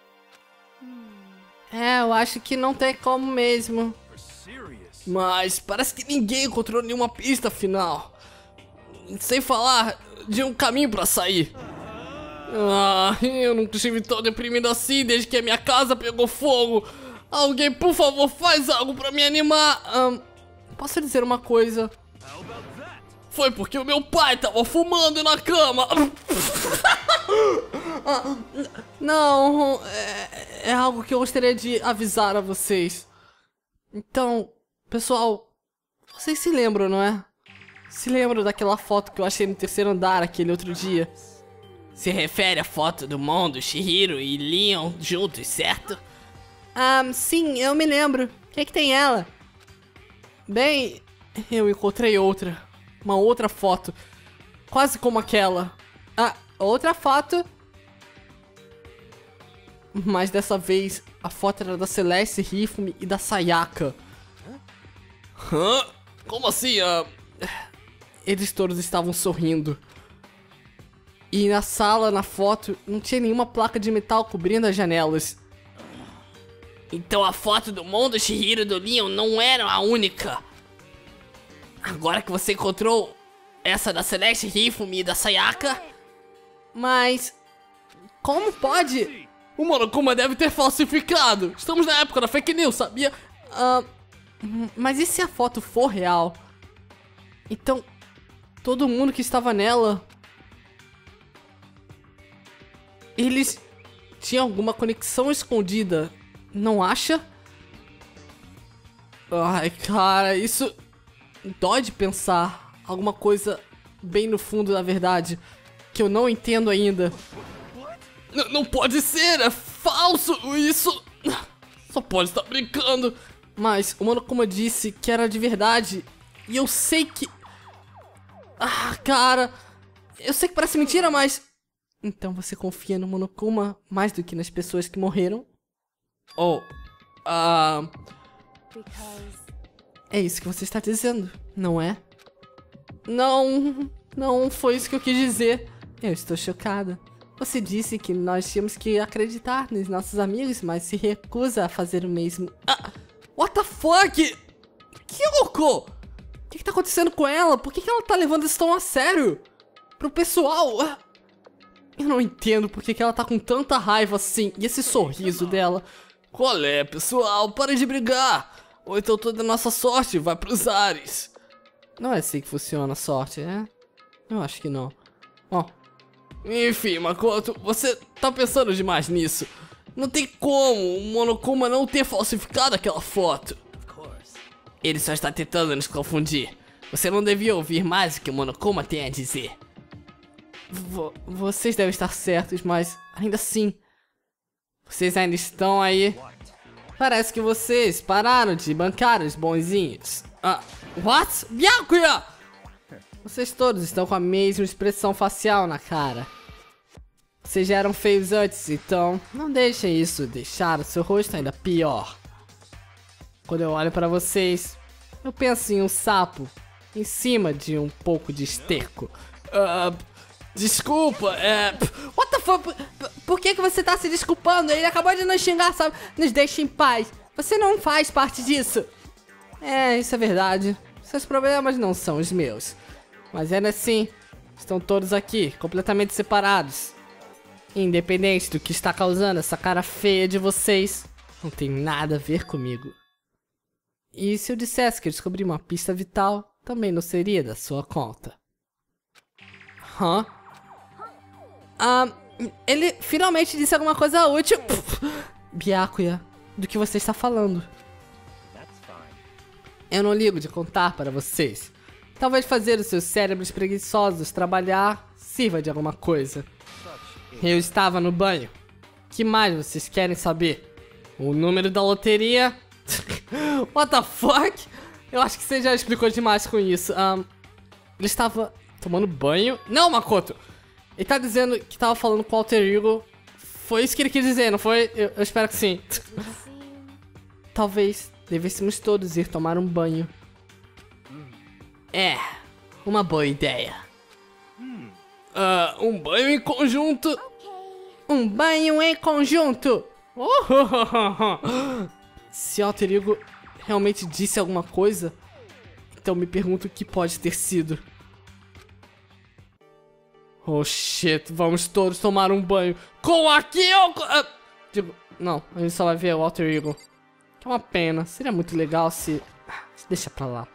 Eu acho que não tem como mesmo. Mas parece que ninguém encontrou nenhuma pista final. Sem falar de um caminho pra sair. Eu nunca estive tão deprimido assim desde que a minha casa pegou fogo. Alguém, por favor, faz algo pra me animar. Posso dizer uma coisa? Foi porque o meu pai tava fumando na cama. Não, é algo que eu gostaria de avisar a vocês. Então, pessoal, vocês se lembram, não é? Se lembram daquela foto que eu achei no terceiro andar aquele outro dia? Se refere à foto do Mondo, Chihiro e Leon juntos, certo? Sim, eu me lembro. O que tem ela? Bem, eu encontrei outra. Uma outra foto, quase como aquela. Outra foto. Mas dessa vez, a foto era da Celeste, Hifumi e da Sayaka. Como assim? Eles todos estavam sorrindo. E na sala, na foto, não tinha nenhuma placa de metal cobrindo as janelas. Então a foto do Mondo, Chihiro e do Leon não era a única. Agora que você encontrou essa da Celeste, Hifumi e da Sayaka. Mas... como pode? O Monokuma deve ter falsificado. Estamos na época da fake news, sabia? Mas e se a foto for real? Então, todo mundo que estava nela... eles tinham alguma conexão escondida, não acha? Ai, cara, isso... dói de pensar. Alguma coisa bem no fundo da verdade que eu não entendo ainda. Não pode ser, é falso isso. Só pode estar brincando. Mas o Monokuma disse que era de verdade. E eu sei que... cara, eu sei que parece mentira, mas... então você confia no Monokuma mais do que nas pessoas que morreram? É isso que você está dizendo, não é? Não foi isso que eu quis dizer. Eu estou chocada. Você disse que nós tínhamos que acreditar nos nossos amigos, mas se recusa a fazer o mesmo. What the fuck? Kyoko! O que tá acontecendo com ela? Por que ela tá levando isso tão a sério? pro pessoal. Eu não entendo porque que ela tá com tanta raiva assim. E esse sorriso dela. Qual é, pessoal? Parem de brigar. Ou então toda a nossa sorte vai pros ares. Não é assim que funciona a sorte, né? Eu acho que não. Ó. Enfim, Makoto, você tá pensando demais nisso. Não tem como o Monokuma não ter falsificado aquela foto. Ele só está tentando nos confundir. Você não devia ouvir mais o que o Monokuma tem a dizer. Vocês devem estar certos, mas ainda assim... Vocês ainda estão aí? Parece que vocês pararam de bancar os bonzinhos. What? Byakuya! Vocês todos estão com a mesma expressão facial na cara. Vocês já eram feios antes, então não deixem isso deixar o seu rosto ainda pior. Quando eu olho pra vocês, eu penso em um sapo em cima de um pouco de esterco. Desculpa, What the fuck? Por que você tá se desculpando? Ele acabou de nos xingar, sabe? Nos deixe em paz. Você não faz parte disso. Isso é verdade. Seus problemas não são os meus. Mas ainda assim, estão todos aqui, completamente separados. Independente do que está causando essa cara feia de vocês, não tem nada a ver comigo. E se eu dissesse que eu descobri uma pista vital, também não seria da sua conta. Ele finalmente disse alguma coisa útil. Byakuya, do que você está falando? Eu não ligo de contar para vocês. Talvez fazer os seus cérebros preguiçosos trabalhar sirva de alguma coisa. Eu estava no banho. Que mais vocês querem saber? O número da loteria? What the fuck? Eu acho que você já explicou demais com isso. Ele estava tomando banho? Não, Makoto! Ele tá dizendo que tava falando com o Alter Ego. Foi isso que ele quis dizer, não foi? Eu espero que sim. Talvez devêssemos todos ir tomar um banho. Uma boa ideia. Um banho em conjunto. Um banho em conjunto. Se o Alter Ego realmente disse alguma coisa, então me pergunto o que pode ter sido. Oh shit, vamos todos tomar um banho com aquilo. Digo, não, a gente só vai ver o Alter Ego. Que é uma pena, seria muito legal se... Deixa pra lá.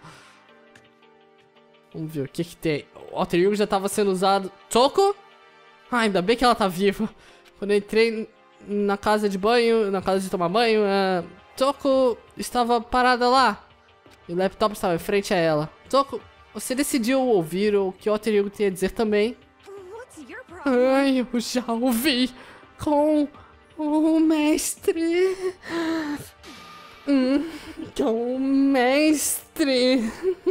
Vamos ver o que que tem. O Alter Ego já tava sendo usado. Toko? Ainda bem que ela tá viva. Quando eu entrei na casa de banho, na casa de tomar banho, Toko estava parada lá. E o laptop estava em frente a ela. Toko, você decidiu ouvir o que o Alter Ego tinha a dizer também? Ai, eu já ouvi com o mestre. Com o mestre.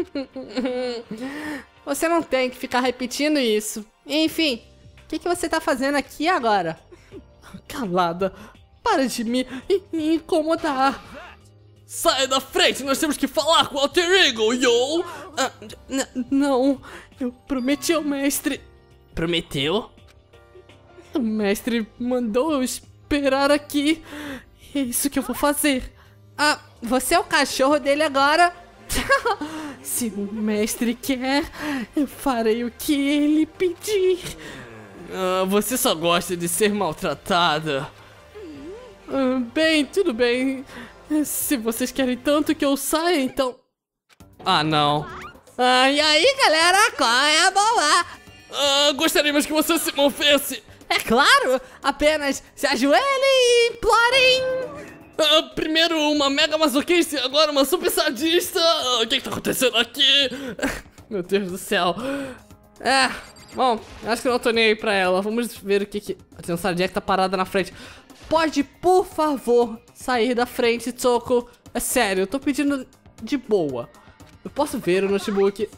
Você não tem que ficar repetindo isso. Enfim, o que você tá fazendo aqui agora? Calada, para de me incomodar. Saia da frente, nós temos que falar com o Alter Ego, yo! Não, eu prometi ao mestre. Prometeu? O mestre mandou eu esperar aqui. É isso que eu vou fazer. Você é o cachorro dele agora? Se o mestre quer, eu farei o que ele pedir. Você só gosta de ser maltratada. Bem, tudo bem. Se vocês querem tanto que eu saia, então... não. E aí, galera, qual é a boa? Gostaríamos que você se movesse. É claro, apenas se ajoelhem e implorem. Primeiro uma mega masoquista e agora uma super sadista. O que tá acontecendo aqui? Meu Deus do céu. Bom, acho que eu não tô nem aí pra ela. Vamos ver o que Tem uma Jack tá parada na frente. Pode, por favor, sair da frente, Toko. É sério, eu tô pedindo de boa. Eu posso ver o notebook.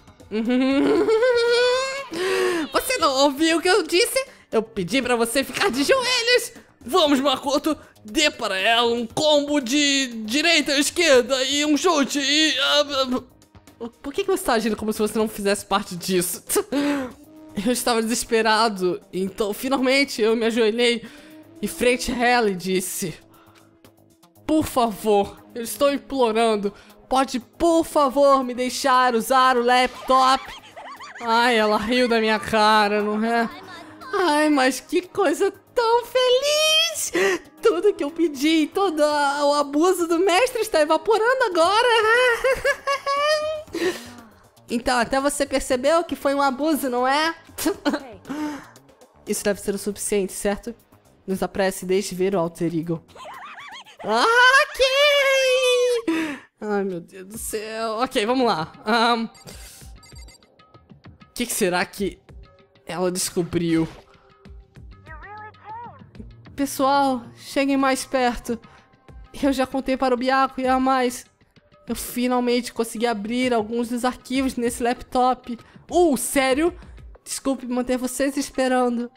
Você não ouviu o que eu disse? Eu pedi pra você ficar de joelhos. Vamos, Makoto, dê para ela um combo de direita, esquerda e um chute e... Por que você tá agindo como se você não fizesse parte disso? Eu estava desesperado, então finalmente eu me ajoelhei em frente a ela e disse: por favor, eu estou implorando, pode por favor me deixar usar o laptop? Ai, ela riu da minha cara, não é? Ai, mas que coisa tão feliz! Tudo que eu pedi, todo o abuso do mestre está evaporando agora. Então, até você percebeu que foi um abuso, não é? Isso deve ser o suficiente, certo? Nos apresse e deixe ver o Alter Ego. Ok! Ai, meu Deus do céu. Ok, vamos lá. O que será que ela descobriu? Pessoal, cheguem mais perto. Eu já contei para o Byakuya e a mais. Eu finalmente consegui abrir alguns dos arquivos nesse laptop. Sério? Desculpe manter vocês esperando.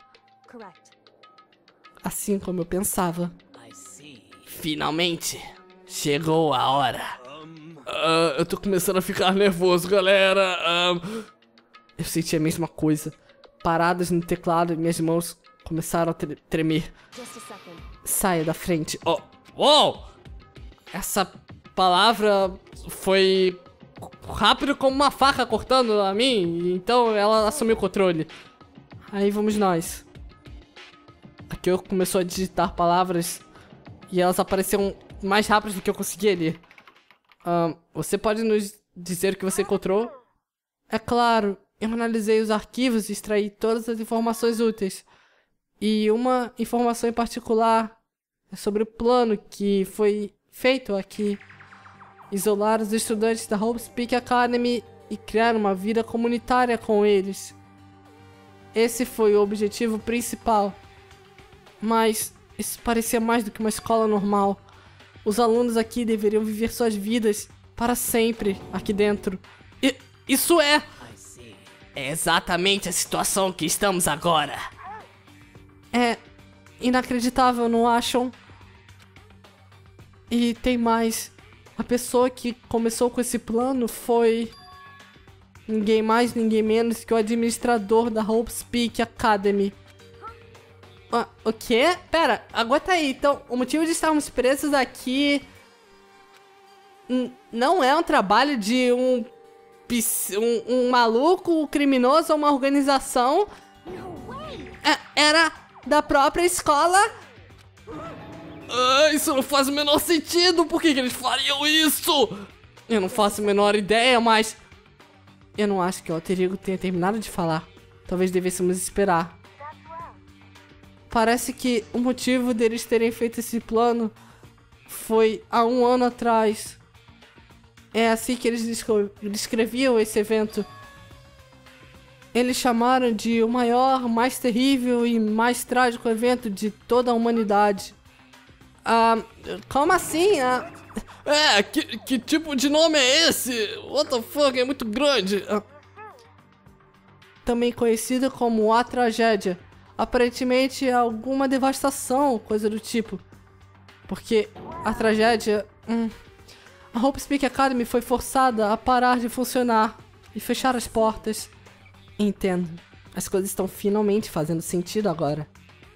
Assim como eu pensava. Finalmente, chegou a hora. Eu tô começando a ficar nervoso, galera. Eu senti a mesma coisa. Paradas no teclado e minhas mãos começaram a tremer. Saia da frente. Uou! Essa palavra foi rápido como uma faca cortando a mim. Então ela assumiu o controle. Aí vamos nós. Aqui eu começou a digitar palavras e elas apareceram mais rápido do que eu conseguia ler. Você pode nos dizer o que você encontrou? É claro, eu analisei os arquivos e extraí todas as informações úteis. E uma informação em particular é sobre o plano que foi feito aqui. Isolar os estudantes da Hope's Peak Academy e criar uma vida comunitária com eles. Esse foi o objetivo principal. Mas isso parecia mais do que uma escola normal. Os alunos aqui deveriam viver suas vidas para sempre aqui dentro. Isso é exatamente a situação que estamos agora. É inacreditável, não acham? E tem mais. A pessoa que começou com esse plano foi ninguém mais, ninguém menos que o administrador da Hope's Peak Academy. O quê? Pera, aguenta aí. Então, o motivo de estarmos presos aqui não é um trabalho de um maluco criminoso ou uma organização. Era da própria escola. Isso não faz o menor sentido. Por que eles fariam isso? Eu não faço a menor ideia, mas eu não acho que o Alter Ego tenha terminado de falar. Talvez devêssemos esperar. Parece que o motivo deles terem feito esse plano foi há 1 ano atrás. É assim que eles descreviam esse evento. Eles chamaram de o maior, mais terrível e mais trágico evento de toda a humanidade. Como assim? Que tipo de nome é esse? What the fuck, é muito grande. Também conhecido como a tragédia. Aparentemente alguma devastação, coisa do tipo. Porque a tragédia... A Hope's Peak Academy foi forçada a parar de funcionar e fechar as portas. Entendo. As coisas estão finalmente fazendo sentido agora.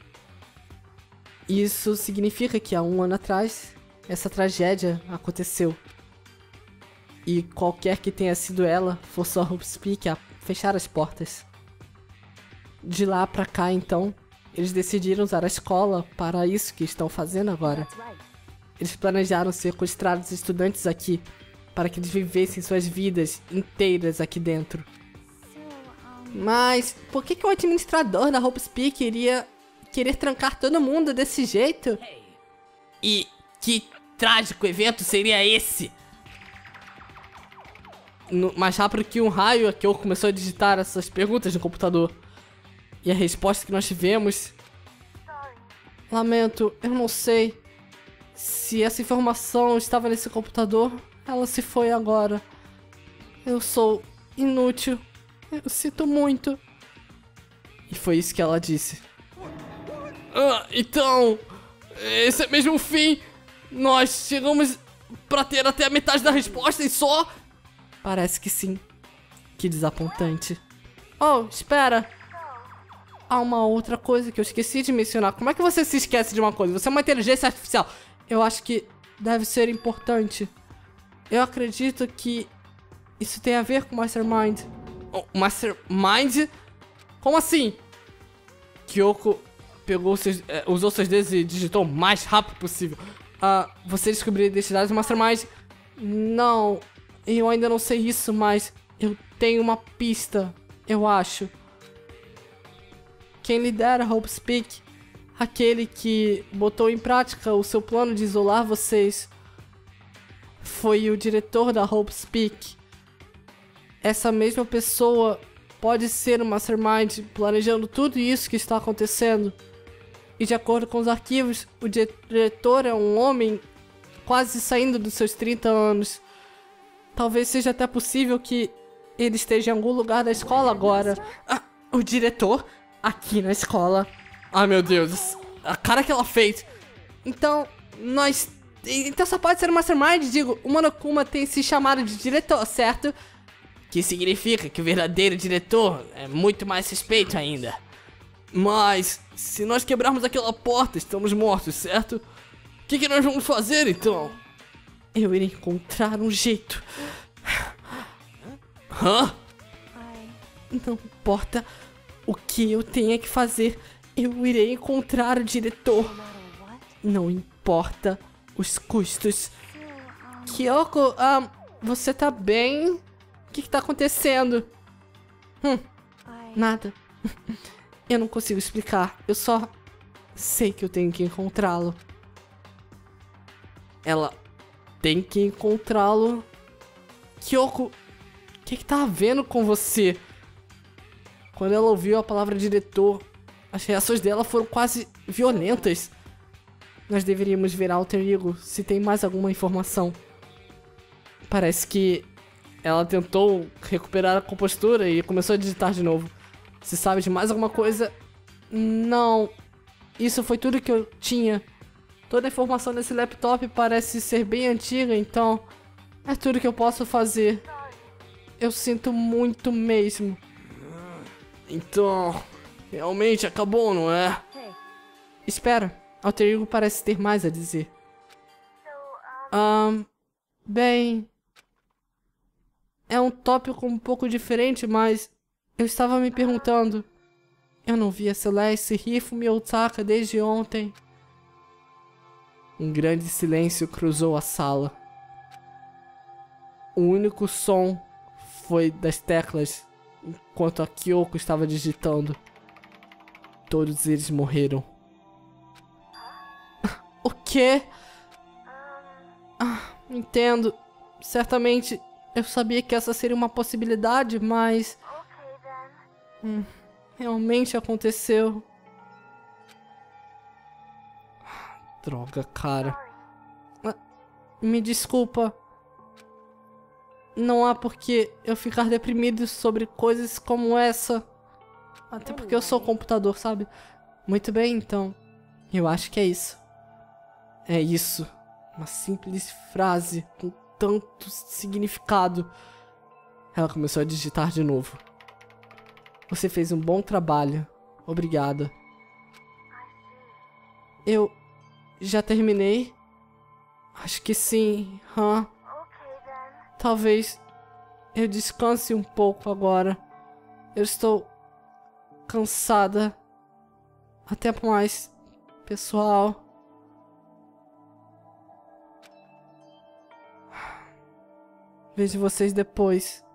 Isso significa que há 1 ano atrás, essa tragédia aconteceu. E qualquer que tenha sido ela, forçou a Hope's Peak a fechar as portas. De lá pra cá, então, eles decidiram usar a escola para isso que estão fazendo agora. Eles planejaram sequestrar os estudantes aqui, para que eles vivessem suas vidas inteiras aqui dentro. Mas por que o administrador da Hope's Peak iria querer trancar todo mundo desse jeito? E que trágico evento seria esse? Mais rápido que um raio, a Kyo começou a digitar essas perguntas no computador. E a resposta que nós tivemos... Lamento, eu não sei. Se essa informação estava nesse computador, ela se foi agora. Eu sou inútil. Eu sinto muito. E foi isso que ela disse. Então... esse é mesmo o fim? Nós chegamos pra ter até a metade da resposta e só... Parece que sim. Que desapontante. Oh, espera. Há uma outra coisa que eu esqueci de mencionar. Como é que você se esquece de uma coisa? Você é uma inteligência artificial. Eu acho que deve ser importante. Eu acredito que isso tem a ver com o Mastermind. O Mastermind? Como assim? Kyoko pegou usou seus dedos e digitou o mais rápido possível. Você descobriu a identidade do Mastermind? Não, eu ainda não sei isso, mas eu tenho uma pista, eu acho. Quem lidera Hope Speak, aquele que botou em prática o seu plano de isolar vocês, foi o diretor da Hope Speak. Essa mesma pessoa pode ser o Mastermind planejando tudo isso que está acontecendo. E de acordo com os arquivos, o diretor é um homem quase saindo dos seus 30 anos. Talvez seja até possível que ele esteja em algum lugar da escola agora. O diretor? Aqui na escola. Ai, meu Deus. A cara que ela fez. Então só pode ser o Mastermind, digo. O Monokuma tem se chamado de diretor, certo? Que significa que o verdadeiro diretor é muito mais suspeito ainda. Mas, se nós quebrarmos aquela porta, estamos mortos, certo? O que nós vamos fazer, então? Eu irei encontrar um jeito. Hã? Não importa o que eu tenha que fazer, eu irei encontrar o diretor. Não importa os custos. Kyoko, você tá bem? O que tá acontecendo? Nada. Eu não consigo explicar. Eu só sei que eu tenho que encontrá-lo. Ela tem que encontrá-lo. Kyoko, o que tá havendo com você? Quando ela ouviu a palavra diretor, as reações dela foram quase violentas. Nós deveríamos ver Alter Ego se tem mais alguma informação. Parece que ela tentou recuperar a compostura e começou a digitar de novo. Se sabe de mais alguma coisa? Não. Isso foi tudo que eu tinha. Toda a informação desse laptop parece ser bem antiga, então é tudo que eu posso fazer. Eu sinto muito mesmo. Então, realmente acabou, não é? Espera, Alter Ego parece ter mais a dizer. Bem... É um tópico um pouco diferente, mas... Eu estava me perguntando... Eu não vi a Celeste, Hifumi e Otaka desde ontem. Um grande silêncio cruzou a sala. O único som foi das teclas enquanto a Kyoko estava digitando. Todos eles morreram. O quê? Entendo. Certamente eu sabia que essa seria uma possibilidade, mas... realmente aconteceu. Droga, cara. Me desculpa. Não há por que eu ficar deprimido sobre coisas como essa. Até porque eu sou computador, sabe? Muito bem, então. Eu acho que é isso. É isso. Uma simples frase com tanto significado. Ela começou a digitar de novo. Você fez um bom trabalho. Obrigada. Eu já terminei? Acho que sim, Talvez eu descanse um pouco agora. Eu estou cansada. Até mais, pessoal. Vejo vocês depois.